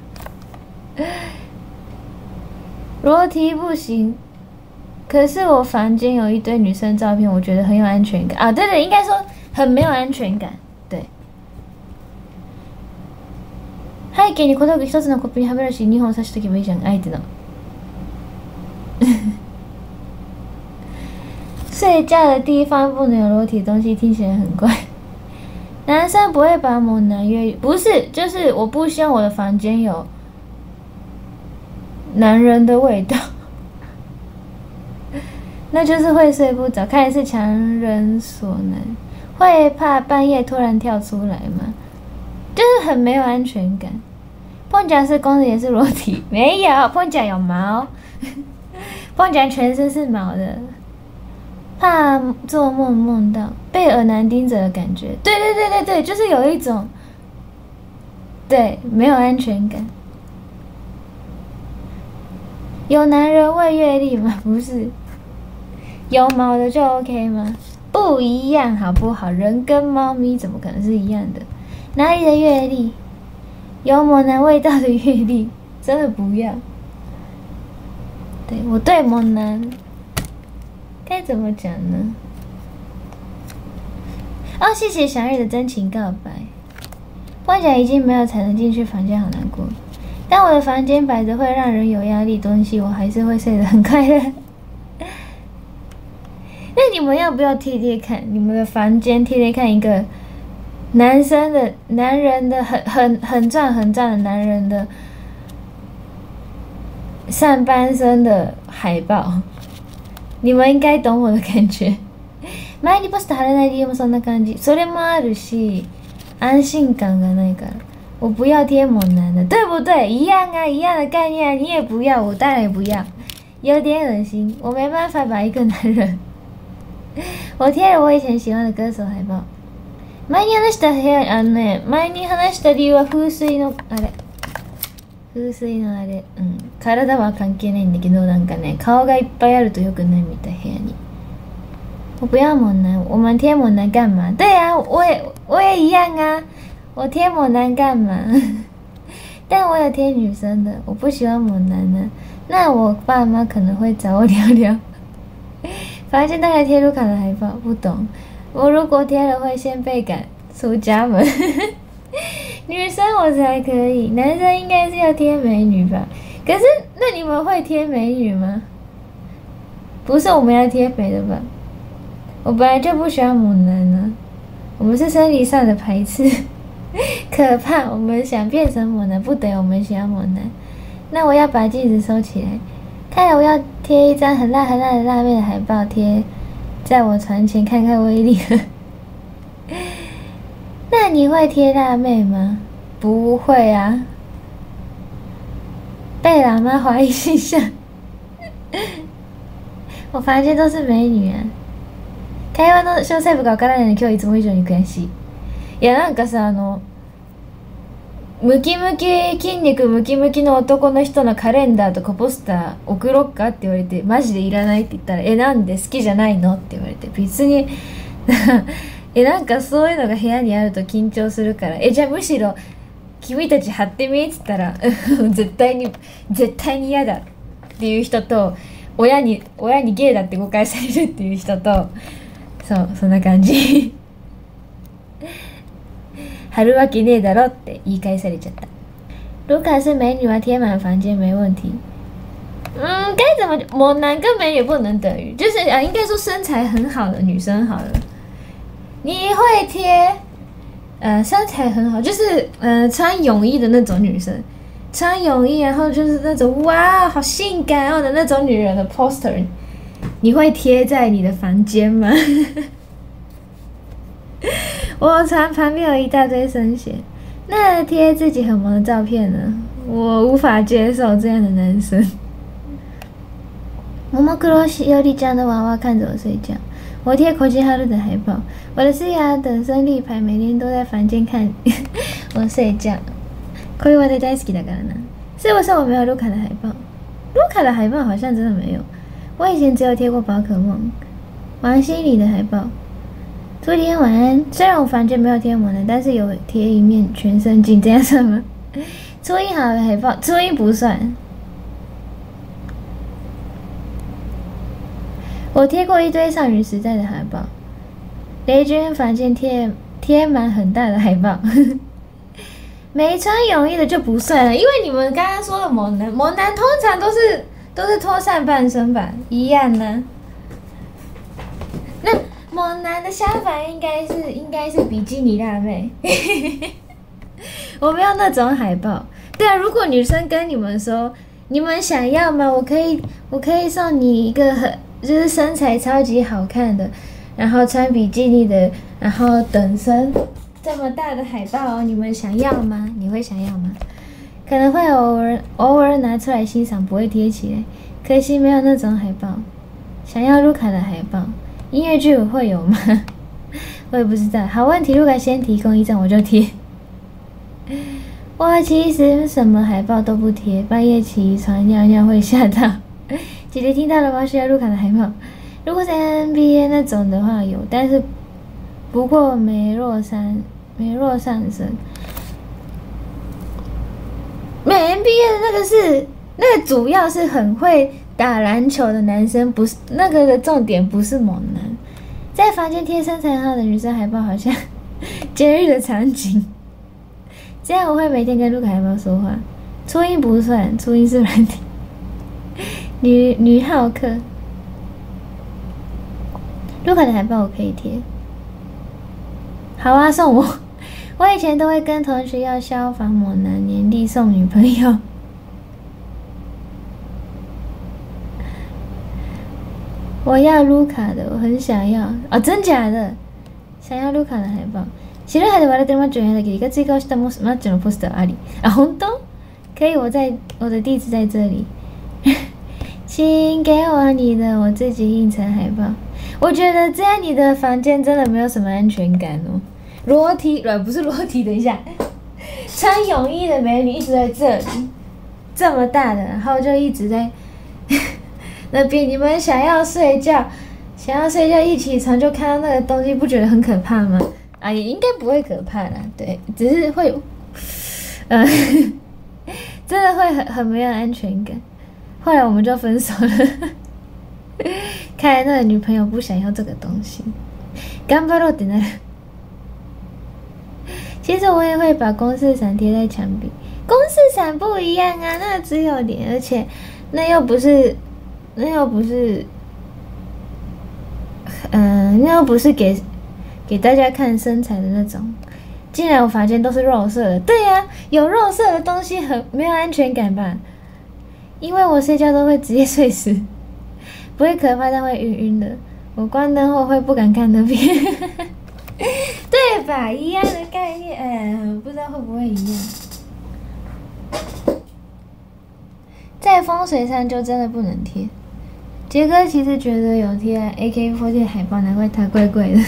裸体不行，可是我房间有一堆女生照片，我觉得很有安全感啊！对对，应该说很没有安全感。对。背景に小道具一つのコップに歯ブラシ二本刺しとけばいいじゃん、相手の。睡觉的地方不能有裸体东西，听起来很怪。男生不会把猛男约，不是，就是我不希望我的房间有男人的味道，那就是会睡不着。看来是强人所难，会怕半夜突然跳出来吗？就是很没有安全感。碰甲是公的也是裸体，没有，碰甲有毛，碰甲全身是毛的。怕做梦梦到被耳男盯着的感觉，对对对对对，就是有一种对没有安全感。有男人问阅历吗？不是，有毛的就 OK 吗？不一样好不好？人跟猫咪怎么可能是一样的？哪里的阅历？有猛男味道的阅历，真的不要。对，我对猛男该怎么讲呢？哦，谢谢祥瑞的真情告白。幻想已经没有才能进去房间，好难过。但我的房间摆着会让人有压力东西，我还是会睡得很快乐。那你们要不要贴贴看？你们的房间贴贴看一个男生的、男人的很很很壮很壮的男人的上半身的海报。你们应该懂我的感觉。前にポスト貼らない理由もそんな感じ。それもあるし、安心感がないから。我不要贴猛男的，对不对？一样啊，一样的概念啊。你也不要，我当然也不要，有点恶心。我没办法把一个男人，我贴了我以前喜欢的歌手海报。前に話した部屋、あのね、前に話した理由は風水のあれ。風水のあれ、うん、体は関係ないんだけど、なんかね、顔がいっぱいあるとよくないみたい、部屋に。我不要猛男，我们贴猛男干嘛？对啊，我也我也一样啊，我贴猛男干嘛？但我有贴女生的，我不喜欢猛男的。那我爸妈可能会找我聊聊。发现大概贴卢卡的海报，不懂。我如果贴了，会先被赶出家门。女生我才可以，男生应该是要贴美女吧？可是那你们会贴美女吗？不是我们要贴肥的吧？我本来就不喜欢猛男呢，我们是生理上的排斥，可怕！我们想变成猛男，不等于我们喜欢猛男。那我要把镜子收起来，看来我要贴一张很辣很辣的辣妹的海报贴在我床前，看看威力了。那你会贴辣妹吗？不会啊，被老妈怀疑形象。我房间都是美女啊， 会話の詳細部がわからないので今日いつも以上に悔しい。いやなんかさあのムキムキ筋肉ムキムキの男の人のカレンダーとかポスター送ろっかって言われてマジでいらないって言ったらえなんで好きじゃないのって言われて別にえなんかそういうのが部屋にあると緊張するからえじゃあむしろ君たち貼ってみっつったら絶対に絶対に嫌だっていう人と親に親にゲイだって誤解されるっていう人とそうそんな感じ貼るわけねえだろって言い返されちゃった。卢卡是美女啊，贴满房间没问题。嗯，该怎么猛男跟美女不能等于，就是啊，应该说身材很好的女生好了。你会贴，呃，身材很好，就是呃穿泳衣的那种女生，穿泳衣，然后就是那种哇好性感哦的那种女人的 poster， 你会贴在你的房间吗？我床旁边有一大堆生血，那贴自己很萌的照片呢？我无法接受这样的男生。ももクロしおりちゃん的娃娃看着我睡觉。我贴口金哈鲁的海报。我的室友等生立牌每天都在房间看我睡觉。こういう話題大好きだからな。是不是我没有卢卡的海报？卢卡的海报好像真的没有。我以前只有贴过宝可梦、王心凌的海报。昨天晚安，虽然我房间没有贴膜的，但是有贴一面全身镜，这样算吗？初音好的海报，初音不算。我贴过一堆少女时代的海报，雷军房间贴贴满很大的海报。没穿泳衣的就不算了，因为你们刚刚说的猛男，猛男通常都是都是脱上半身吧，一样呢。那猛男的相反应该是应该是比基尼辣妹。我没有那种海报。对啊，如果女生跟你们说你们想要吗？我可以我可以送你一个很就是身材超级好看的，然后穿比基尼的，然后等身这么大的海报哦，你们想要吗？你会想要吗？可能会偶尔偶尔拿出来欣赏，不会贴起来。可惜没有那种海报。想要卢卡的海报，音乐剧会有吗？我也不知道。好问题，卢卡先提供一张我就贴。我其实什么海报都不贴，半夜起床尿尿会吓到。姐姐听到了吗？需要卢卡的海报。如果是 N B A 那种的话有，但是不过梅洛山梅洛上升。美 N B A 的那个是那个主要是很会打篮球的男生，不是那个的重点不是猛男。在房间贴身材好的女生海报好像节日的场景。这样我会每天跟卢卡海报说话。初音不算，初音是软体。女女浩克，卢卡的海报我可以贴。好啊，送我。我以前都会跟同学要消防猛男年历送女朋友。我要卢卡的，我很想要。哦，真假的？想要卢卡的海報。白い歯で笑ってるマッチョの部屋だけど、いかつい顔したマッチョのポスターあり。啊，本当？可以，我在我的地址在这里。请给我你的，我自己印成海报。我觉得这样你的房间真的没有什么安全感哦。裸体，呃，不是裸体，等一下，穿泳衣的美女一直在这里，这么大的，然后就一直在那边。你们想要睡觉，想要睡觉，一起床就看到那个东西，不觉得很可怕吗？啊，也应该不会可怕啦，对，只是会有，呃，真的会很很没有安全感。后来我们就分手了。看来那个女朋友不想要这个东西。頑張ろうってなる。其实我也会把公式伞贴在墙壁。公式伞不一样啊，那个只有脸，而且那又不是，那又不是，嗯、呃，那又不是给给大家看身材的那种。既然我房间都是肉色的，对呀、啊，有肉色的东西很没有安全感吧？因为我睡觉都会直接睡死，不会可怕，但会晕晕的。我关灯后会不敢看那边。对吧？一样的概念，哎呀，不知道会不会一样。在风水上就真的不能贴。 杰哥其实觉得有贴 A K B 四十八 海报，难怪他怪怪的。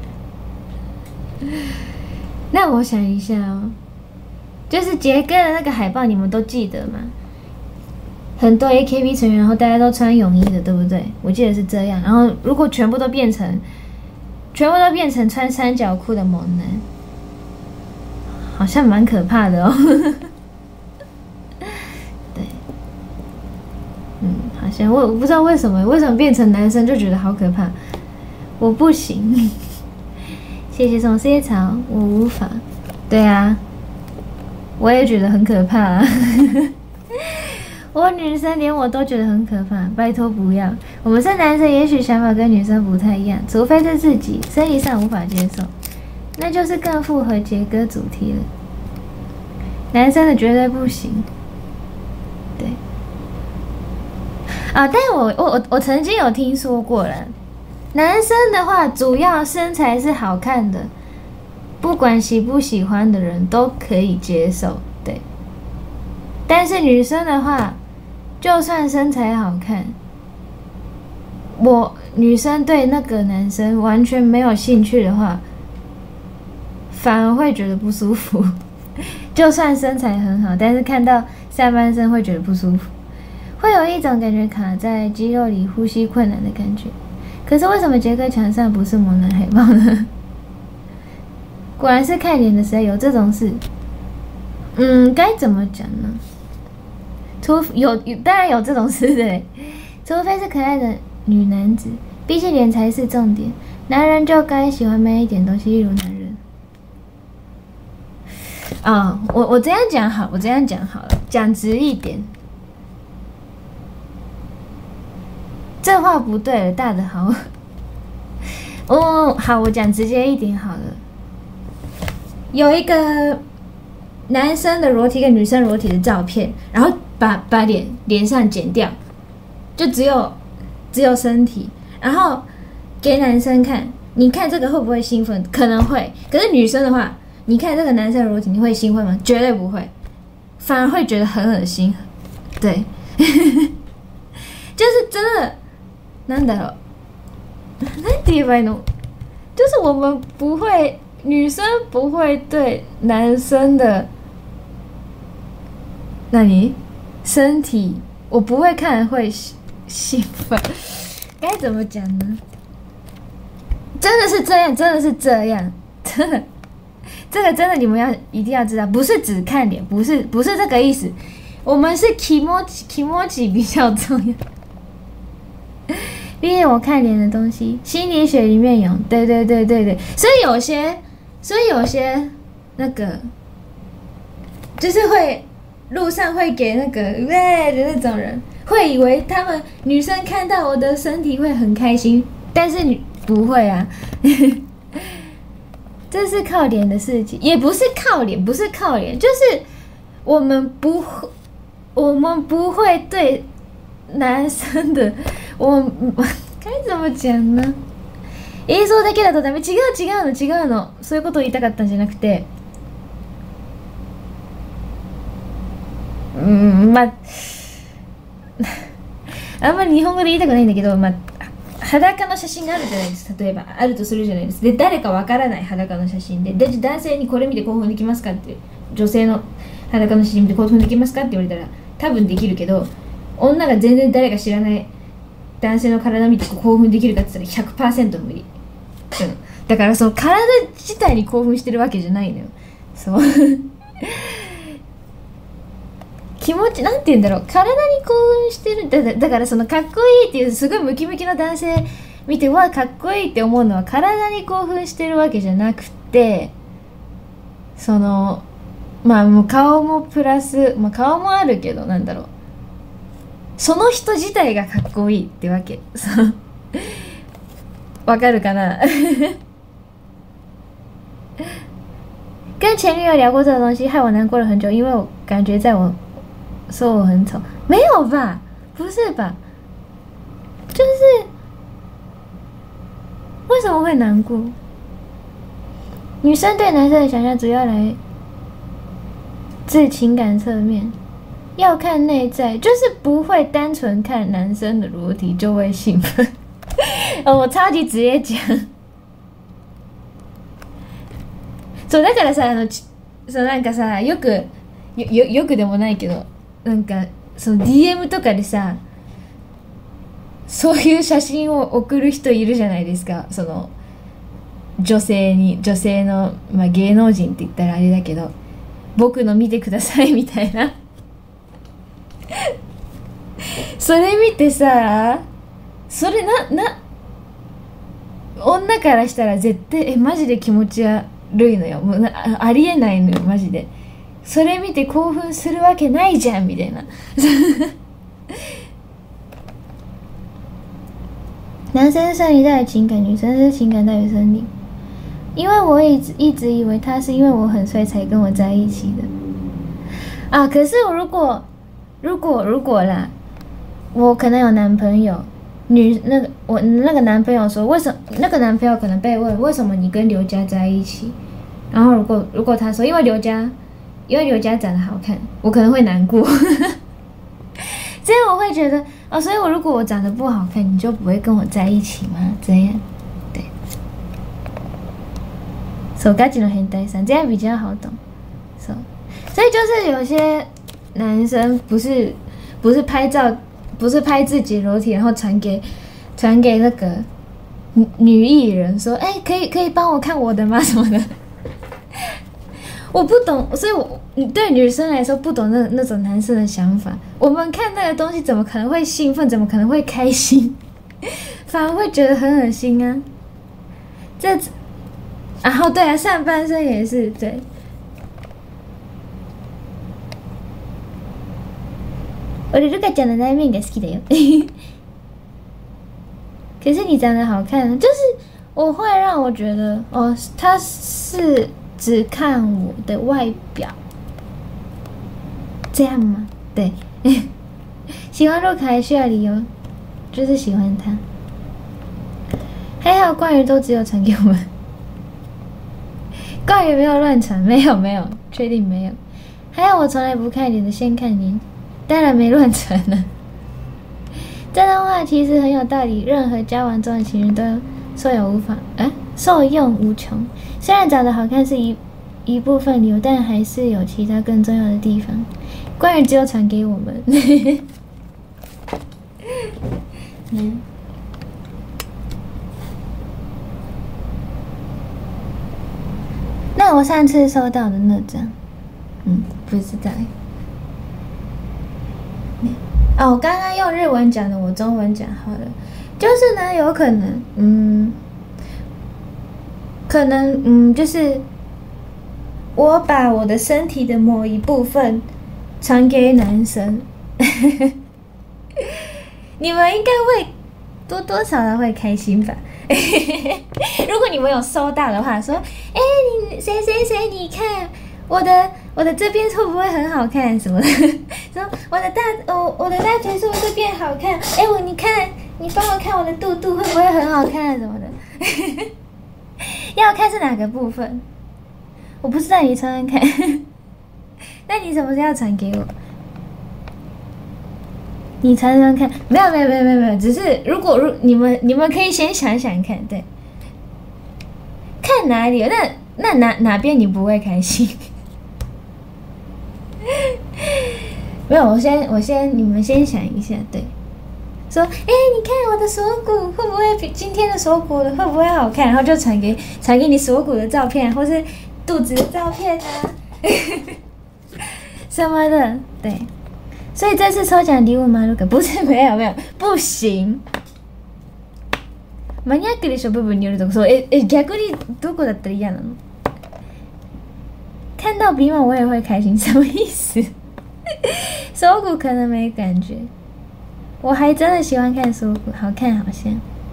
那我想一下哦，就是杰哥的那个海报，你们都记得吗？很多 A K B 成员，然后大家都穿泳衣的，对不对？我记得是这样。然后如果全部都变成，全部都变成穿三角裤的猛男，好像蛮可怕的哦。对，嗯，好像我我不知道为什么，为什么变成男生就觉得好可怕，我不行。谢谢送些草，我无法。对啊，我也觉得很可怕啊。我女生连我都觉得很可怕，拜托不要。我们是男生，也许想法跟女生不太一样，除非是自己生理上无法接受，那就是更符合杰哥主题了。男生的绝对不行。对。啊，但我我我我曾经有听说过了。男生的话，主要身材是好看的，不管喜不喜欢的人都可以接受，对。但是女生的话，就算身材好看，我女生对那个男生完全没有兴趣的话，反而会觉得不舒服。就算身材很好，但是看到下半身会觉得不舒服，会有一种感觉卡在肌肉里，呼吸困难的感觉。可是为什么杰克墙上不是猛男海报呢？果然是看脸的时候有这种事。嗯，该怎么讲呢？除有当然有这种事的，除非是可爱的女男子，毕竟脸才是重点。男人就该喜欢 man 一点东西，例如男人。啊、哦，我我这样讲好，我这样讲好了，讲直一点。这话不对了，大的好。哦，好，我讲直接一点好了。有一个男生的裸体跟女生裸体的照片，然后把把脸脸上剪掉，就只有只有身体，然后给男生看，你看这个会不会兴奋？可能会。可是女生的话，你看这个男生的裸体，你会兴奋吗？绝对不会，反而会觉得很恶心。对，就是真的。なんだろう、なんて言えばいいの？就是我们不会，女生不会对男生的，那你身体，我不会看会兴奋，该怎么讲呢？真的是这样，真的是这样，真的，这个真的你们要一定要知道，不是只看脸，不是不是这个意思，我们是 kimochi kimochi 比较重要。毕竟我看脸的东西，心理学里面有，对对对对对，所以有些，所以有些那个，就是会路上会给那个喂的那种人，会以为他们女生看到我的身体会很开心，但是你不会啊，这是靠脸的事情，也不是靠脸，不是靠脸，就是我们不会，我们不会对男生的。我该怎么讲呢？映像だけだとダメ。違う違うの違うの。そういうことを言いたかったんじゃなくて、うん、まあ、あんまり日本語で言いたくないんだけど、まあ、裸の写真があるじゃないです。例えばあるとするじゃないです。で、誰かわからない裸の写真で、で男性にこれ見て興奮できますかって、女性の裸の写真見て興奮できますかって言われたら、多分できるけど、女が全然誰か知らない男性の体見て興奮できるかって言ったら ひゃくパーセント 無理、うん、だからその体自体に興奮してるわけじゃないのよ。そう気持ちなんて言うんだろう、体に興奮してる だ, だからそのかっこいいっていうすごいムキムキの男性見てわかっこいいって思うのは体に興奮してるわけじゃなくて、そのまあもう顔もプラス、まあ、顔もあるけどなんだろう、その人自体がかっこいいってわけ。わかるかな？跟前女友聊过这个东西，害我难过了很久，因为我感觉在我说我很丑，没有吧？不是吧？就是为什么会难过？女生对男生的想象主要来自情感侧面。 要看内在，就是不会单纯看男生的裸体就会兴奋。哦，我超級直接讲。そうだからさ、あのそうなんかさ、よくよよよくでもないけど、なんかその ディーエム とかでさ、そういう写真を送る人いるじゃないですか。その女性に女性の、まあ、芸能人って言ったらあれだけど、僕の見てくださいみたいな。それ見てさ、それなな女からしたら絶対えマジで気持ち悪いのよ。もうなありえないのよマジで。それ見て興奮するわけないじゃんみたいな。男生是生理带的情感，女生是情感带的生理。因为我一直一直以为他是因为我很帅才跟我在一起的啊。可是如果如果如果啦，我可能有男朋友，女那个我那个男朋友说为什么那个男朋友可能被问为什么你跟刘佳在一起，然后如果如果他说因为刘佳因为刘佳长得好看，我可能会难过。这样我会觉得哦，所以我如果我长得不好看，你就不会跟我在一起吗？这样，对。そうガチの変態さん，这样比较好懂。so, 所以就是有些男生不是不是拍照，不是拍自己裸体，然后传给传给那个女女艺人说，哎、欸，可以可以帮我看我的吗？什么的。我不懂，所以我对女生来说不懂那那种男生的想法。我们看那个东西怎么可能会兴奋，怎么可能会开心，反而会觉得很恶心啊。这，然后对啊，上半身也是对。我的卢卡讲的那一面が好きだよ。可是你长得好看，就是我会让我觉得哦，他是。只看我的外表，这样吗？对，喜欢洛卡还需要理由，就是喜欢他。还好冠宇都只有传给我们，冠宇没有乱传，没有没有，确定没有。还好我从来不看脸的，先看脸，当然没乱传了。这段话其实很有道理，任何交往中的情人都受用无法，哎、啊，受用无穷。虽然长得好看是一一部分理由，但还是有其他更重要的地方。关于只有传给我们。嗯。那我上次收到的那张，嗯，不知道。哦，我刚刚用日文讲的，我中文讲好了。就是呢，有可能，嗯。可能嗯，就是我把我的身体的某一部分传给男生，你们应该会多多少少会开心吧？如果你们有收到的话，说，哎、欸，你谁谁谁，你看我的我的这边会不会很好看什么的？说我的大我我的大腿是不是变好看？哎、欸，我你看，你帮我看我的肚肚会不会很好看什么的？要看是哪个部分，我不知道，你传传看。那你什么时候要传给我？你传传看，没有没有没有没有没有，只是如果如你们你们可以先想想看，对，看哪里？那那哪哪边你不会开心？没有，我先我先你们先想一下，对。说，哎、欸，你看我的锁骨会不会比今天的锁骨会不会好看？然后就传给传给你锁骨的照片，或是肚子的照片啊，什么的，对。所以这次抽奖礼物吗？如果不是，没有没有，不行。マニアックでしょ部分によると、そうええ逆にどこだったら嫌なの？看到鼻毛我也会开心，什么意思？锁骨可能没感觉。我还真的喜欢看锁骨，好看好像。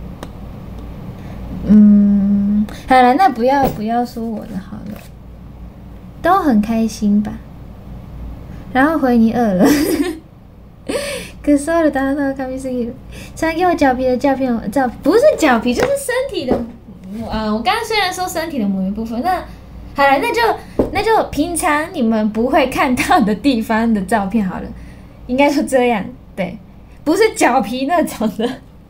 嗯，好了，那不要不要说我的好了，都很开心吧。然后回你饿了。可是我的大头看不是一传给我脚皮的照片，照不是脚皮，就是身体的。啊、呃，我刚刚虽然说身体的某一部分，那好了，那就那就平常你们不会看到的地方的照片好了。 应该说这样，对，不是脚皮那种的。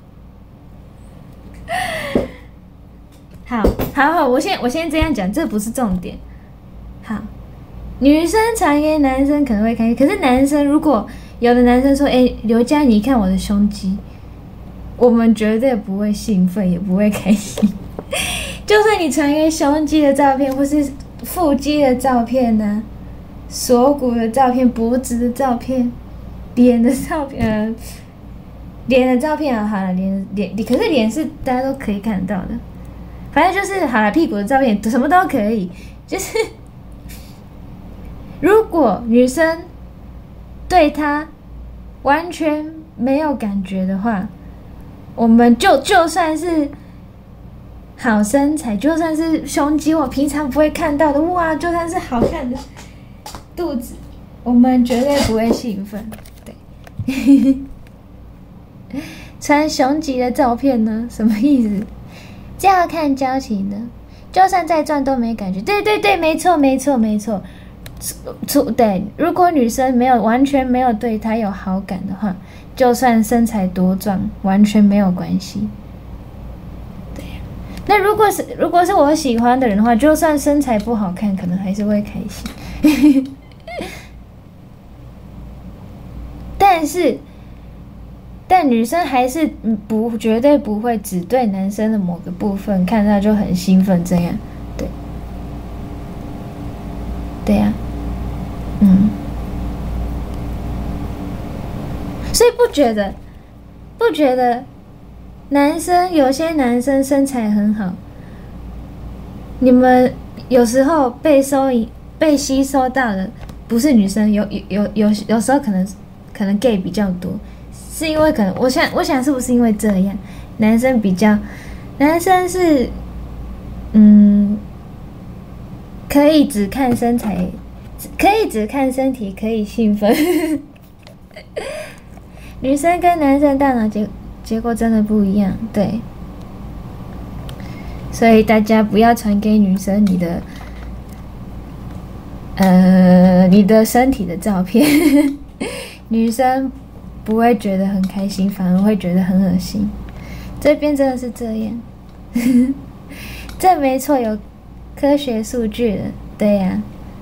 好，好好，我先我先这样讲，这不是重点。好，女生传给男生可能会开心，可是男生如果有的男生说：“哎、欸，刘佳，你看我的胸肌。”我们绝对不会兴奋，也不会开心。就算你传给胸肌的照片，或是腹肌的照片呢、啊，锁骨的照片、脖子的照片、脸的照片，呃，脸的照片啊，好了，脸脸，可是脸是大家都可以看到的。反正就是好了，屁股的照片什么都可以。就是如果女生对他完全没有感觉的话，我们就就算是好身材，就算是胸肌，我平常不会看到的，哇，就算是好看的肚子，我们绝对不会兴奋。对，传雄鸡的照片呢？什么意思？这要看交情的，就算再赚都没感觉。对对对，没错没错没错。对，如果女生没有完全没有对他有好感的话，就算身材多壮，完全没有关系。对呀、啊，那如果是如果是我喜欢的人的话，就算身材不好看，可能还是会开心。但是，但女生还是不绝对不会只对男生的某个部分看到就很兴奋，这样，对，对呀、啊，嗯。所以不觉得，不觉得，男生有些男生身材很好，你们有时候被收引、被吸收到的不是女生，有有有有有时候可能可能 gay 比较多，是因为可能我想我想是不是因为这样，男生比较，男生是嗯，可以只看身材，可以只看身体，可以兴奋。女生跟男生大脑结结果真的不一样，对，所以大家不要传给女生你的，呃，你的身体的照片，女生不会觉得很开心，反而会觉得很恶心。这边真的是这样，这没错，有科学数据的，对呀、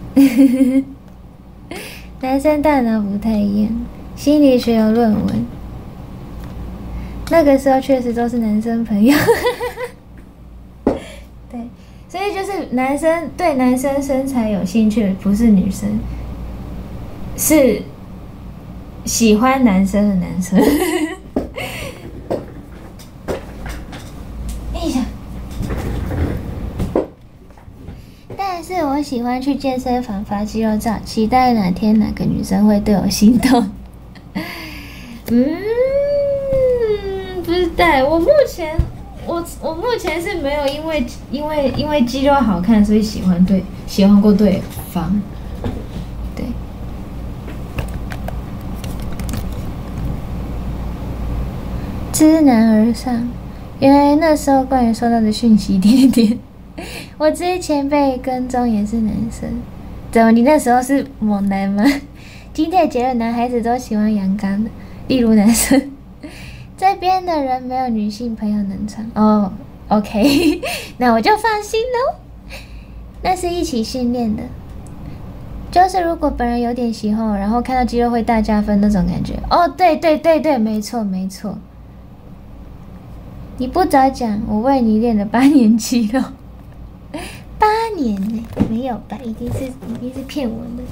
啊，男生大脑不太一样。心理学有论文，那个时候确实都是男生朋友。对，所以就是男生对男生身材有兴趣的不是女生，是喜欢男生的男生。哎呀！但是我喜欢去健身房发肌肉照，期待哪天哪个女生会对我心动。嗯，不知道，我目前我我目前是没有因为因为因为肌肉好看所以喜欢对喜欢过对方，对。知难而上，原来那时候关于收到的讯息点点点，我之前被跟踪也是男生，怎么你那时候是猛男吗？今天的结论，男孩子都喜欢阳刚的。例如男生，这边的人没有女性朋友能传哦。OK， 那我就放心喽。那是一起训练的，就是如果本人有点喜欢我，然后看到肌肉会大加分那种感觉。哦，对对对对，没错没错。你不早讲，我为你练了八年肌肉。八年呢？没有吧？一定是一定是骗我的。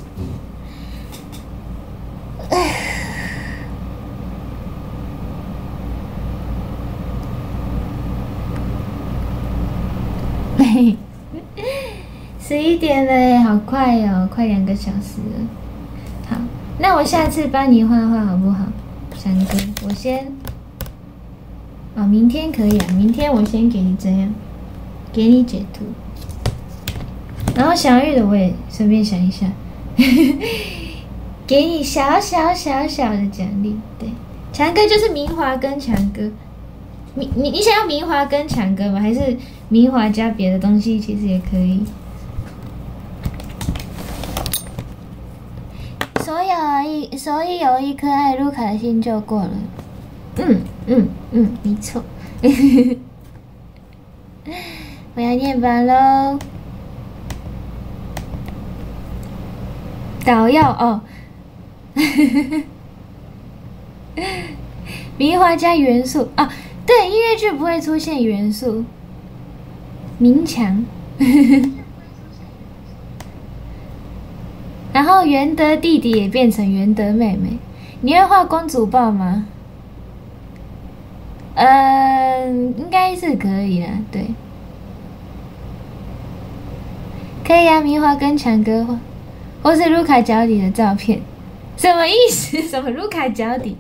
十一点了耶，好快哦，快两个小时了。好，那我下次帮你画画好不好，山哥？我先，哦，明天可以啊，明天我先给你这样，给你截图。然后小玉的我也顺便想一下，给你小小小小的奖励。对，强哥就是明华跟强哥。你你你想要明华跟强哥吗？还是明华加别的东西？其实也可以。所有而已。 一所以有一颗爱卢卡的心就够了。嗯嗯嗯，没错。我要念完喽。导药哦。名画加元素啊，对，音乐剧不会出现元素。明强。然后元德弟弟也变成元德妹妹。你会画公主抱吗？嗯，应该是可以啦，对。可以啊，明华跟强哥画，或是卢卡脚底的照片，什么意思？什么卢卡脚底？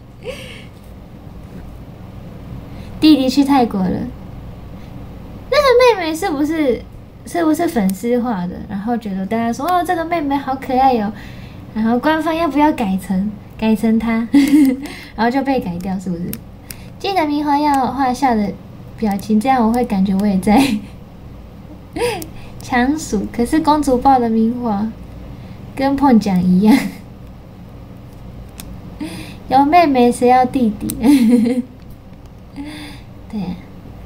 弟弟去泰国了，那个妹妹是不是是不是粉丝画的？然后觉得大家说哦，这个妹妹好可爱哟、哦，然后官方要不要改成改成她，然后就被改掉，是不是？记得明华要画笑的表情，这样我会感觉我也在强数。可是公主抱的明华跟碰奖一样，有妹妹谁要弟弟？对、啊。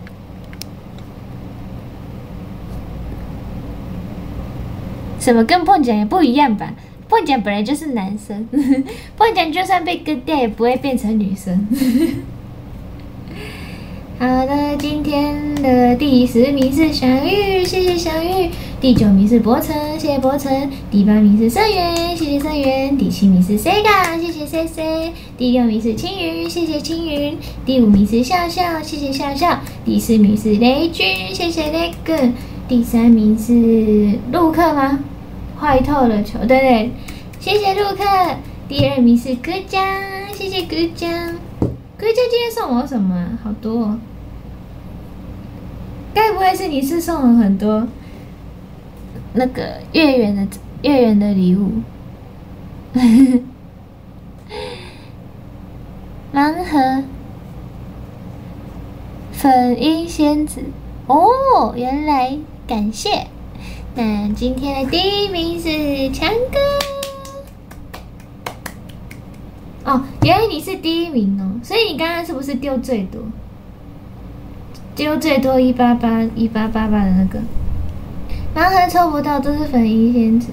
什么跟碰奖也不一样吧？碰奖本来就是男生，碰奖就算被割掉也不会变成女生。好的，今天的第十名是小玉，谢谢小玉。第九名是博成，谢谢博成。第八名是盛元，谢谢盛元。第七名是 Sega， 谢谢 C C。第六名是青云，谢谢青云。第五名是笑笑，谢谢笑笑。第四名是雷军，谢谢雷军。第三名是陆克吗？坏透了球，对对，谢谢陆克。第二名是葛江，谢谢葛江。葛江今天送我什么、啊？好多、哦。该不会是你是送了很多那个月圆的月圆的礼物？盲盒粉樱仙子哦，原来感谢。那今天的第一名是强哥。哦，原来你是第一名哦，所以你刚刚是不是丢最多？丢最多一八八一八八八的那个，盲盒抽不到，都是粉樱仙子。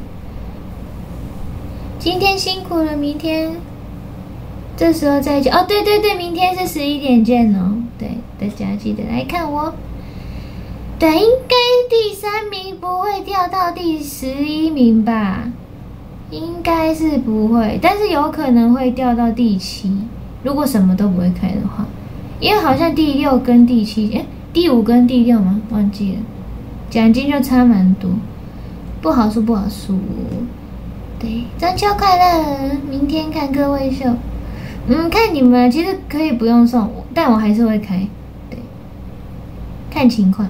今天辛苦了，明天这时候再见哦。对对对，明天是十一点见哦。对，大家记得来看我。对，应该第三名不会掉到第十一名吧？应该是不会，但是有可能会掉到第七。如果什么都不会开的话，因为好像第六跟第七，哎，第五跟第六吗？忘记了，奖金就差蛮多，不好说不好说。对，中秋快乐！明天看各位秀，嗯，看你们，其实可以不用送我，但我还是会开。看情况，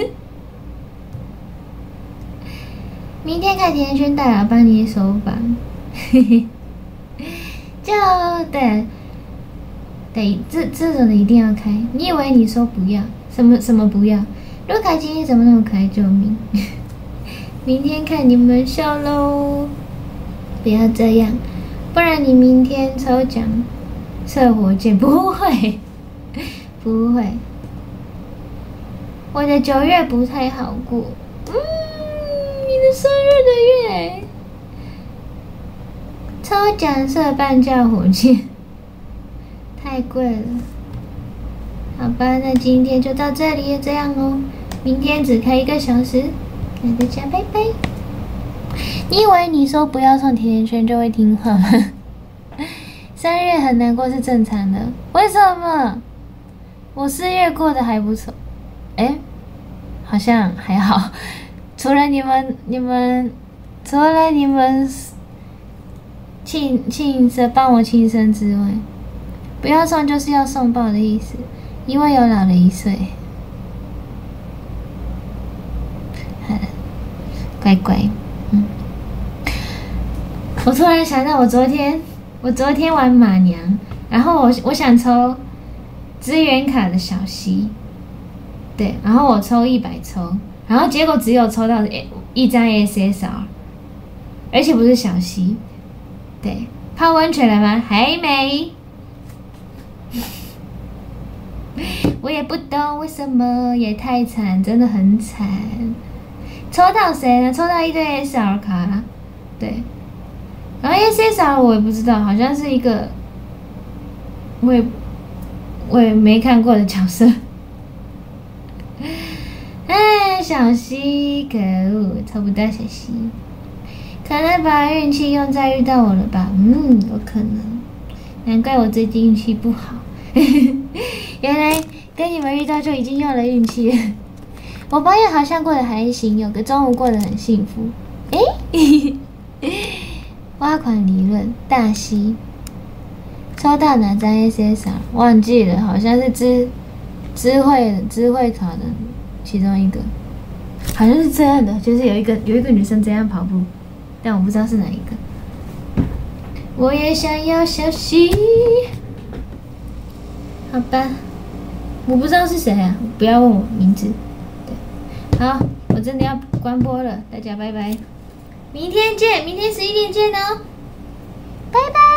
明天看甜甜圈大喇叭你手把，就对对，这这种的一定要开。你以为你说不要，什么什么不要？卢卡今天怎么那么可爱？救命！明天看你们笑喽！不要这样，不然你明天抽奖射火箭不会，不会。我的九月不太好过，嗯，你的生日的月，抽奖射半价火箭，太贵了。好吧，那今天就到这里，这样哦。明天只开一个小时，那大家拜拜。你以为你说不要送甜甜圈就会听话吗？三月很难过是正常的，为什么？我四月过得还不错。哎，好像还好，除了你们、你们，除了你们庆庆生帮我庆生之外，不要送就是要送爆的意思，因为有老了一岁。乖乖，嗯。我突然想到，我昨天我昨天玩马娘，然后我我想抽资源卡的小溪。对，然后我抽一百抽，然后结果只有抽到一张 S S R， 而且不是小溪，对， 泡温泉了吗？还没。我也不懂为什么，也太惨，真的很惨。抽到谁呢？抽到一堆 S R 卡，对。然后 S S R 我也不知道，好像是一个我也我也没看过的角色。哎，小西，可恶，抽不到小西。可能把运气用在遇到我了吧？嗯，有可能。难怪我最近运气不好。原来跟你们遇到就已经用了运气了。我八月好像过得还行，有个中午过得很幸福。诶，挖款理论大西，抽到哪张 S S R 忘记了，好像是知知会知会考的其中一个，好像是这样的，就是有一个有一个女生这样跑步，但我不知道是哪一个。我也想要小西。好吧，我不知道是谁啊，不要问我名字。对，好，我真的要关播了，大家拜拜，明天见，明天十一点见哦，拜拜。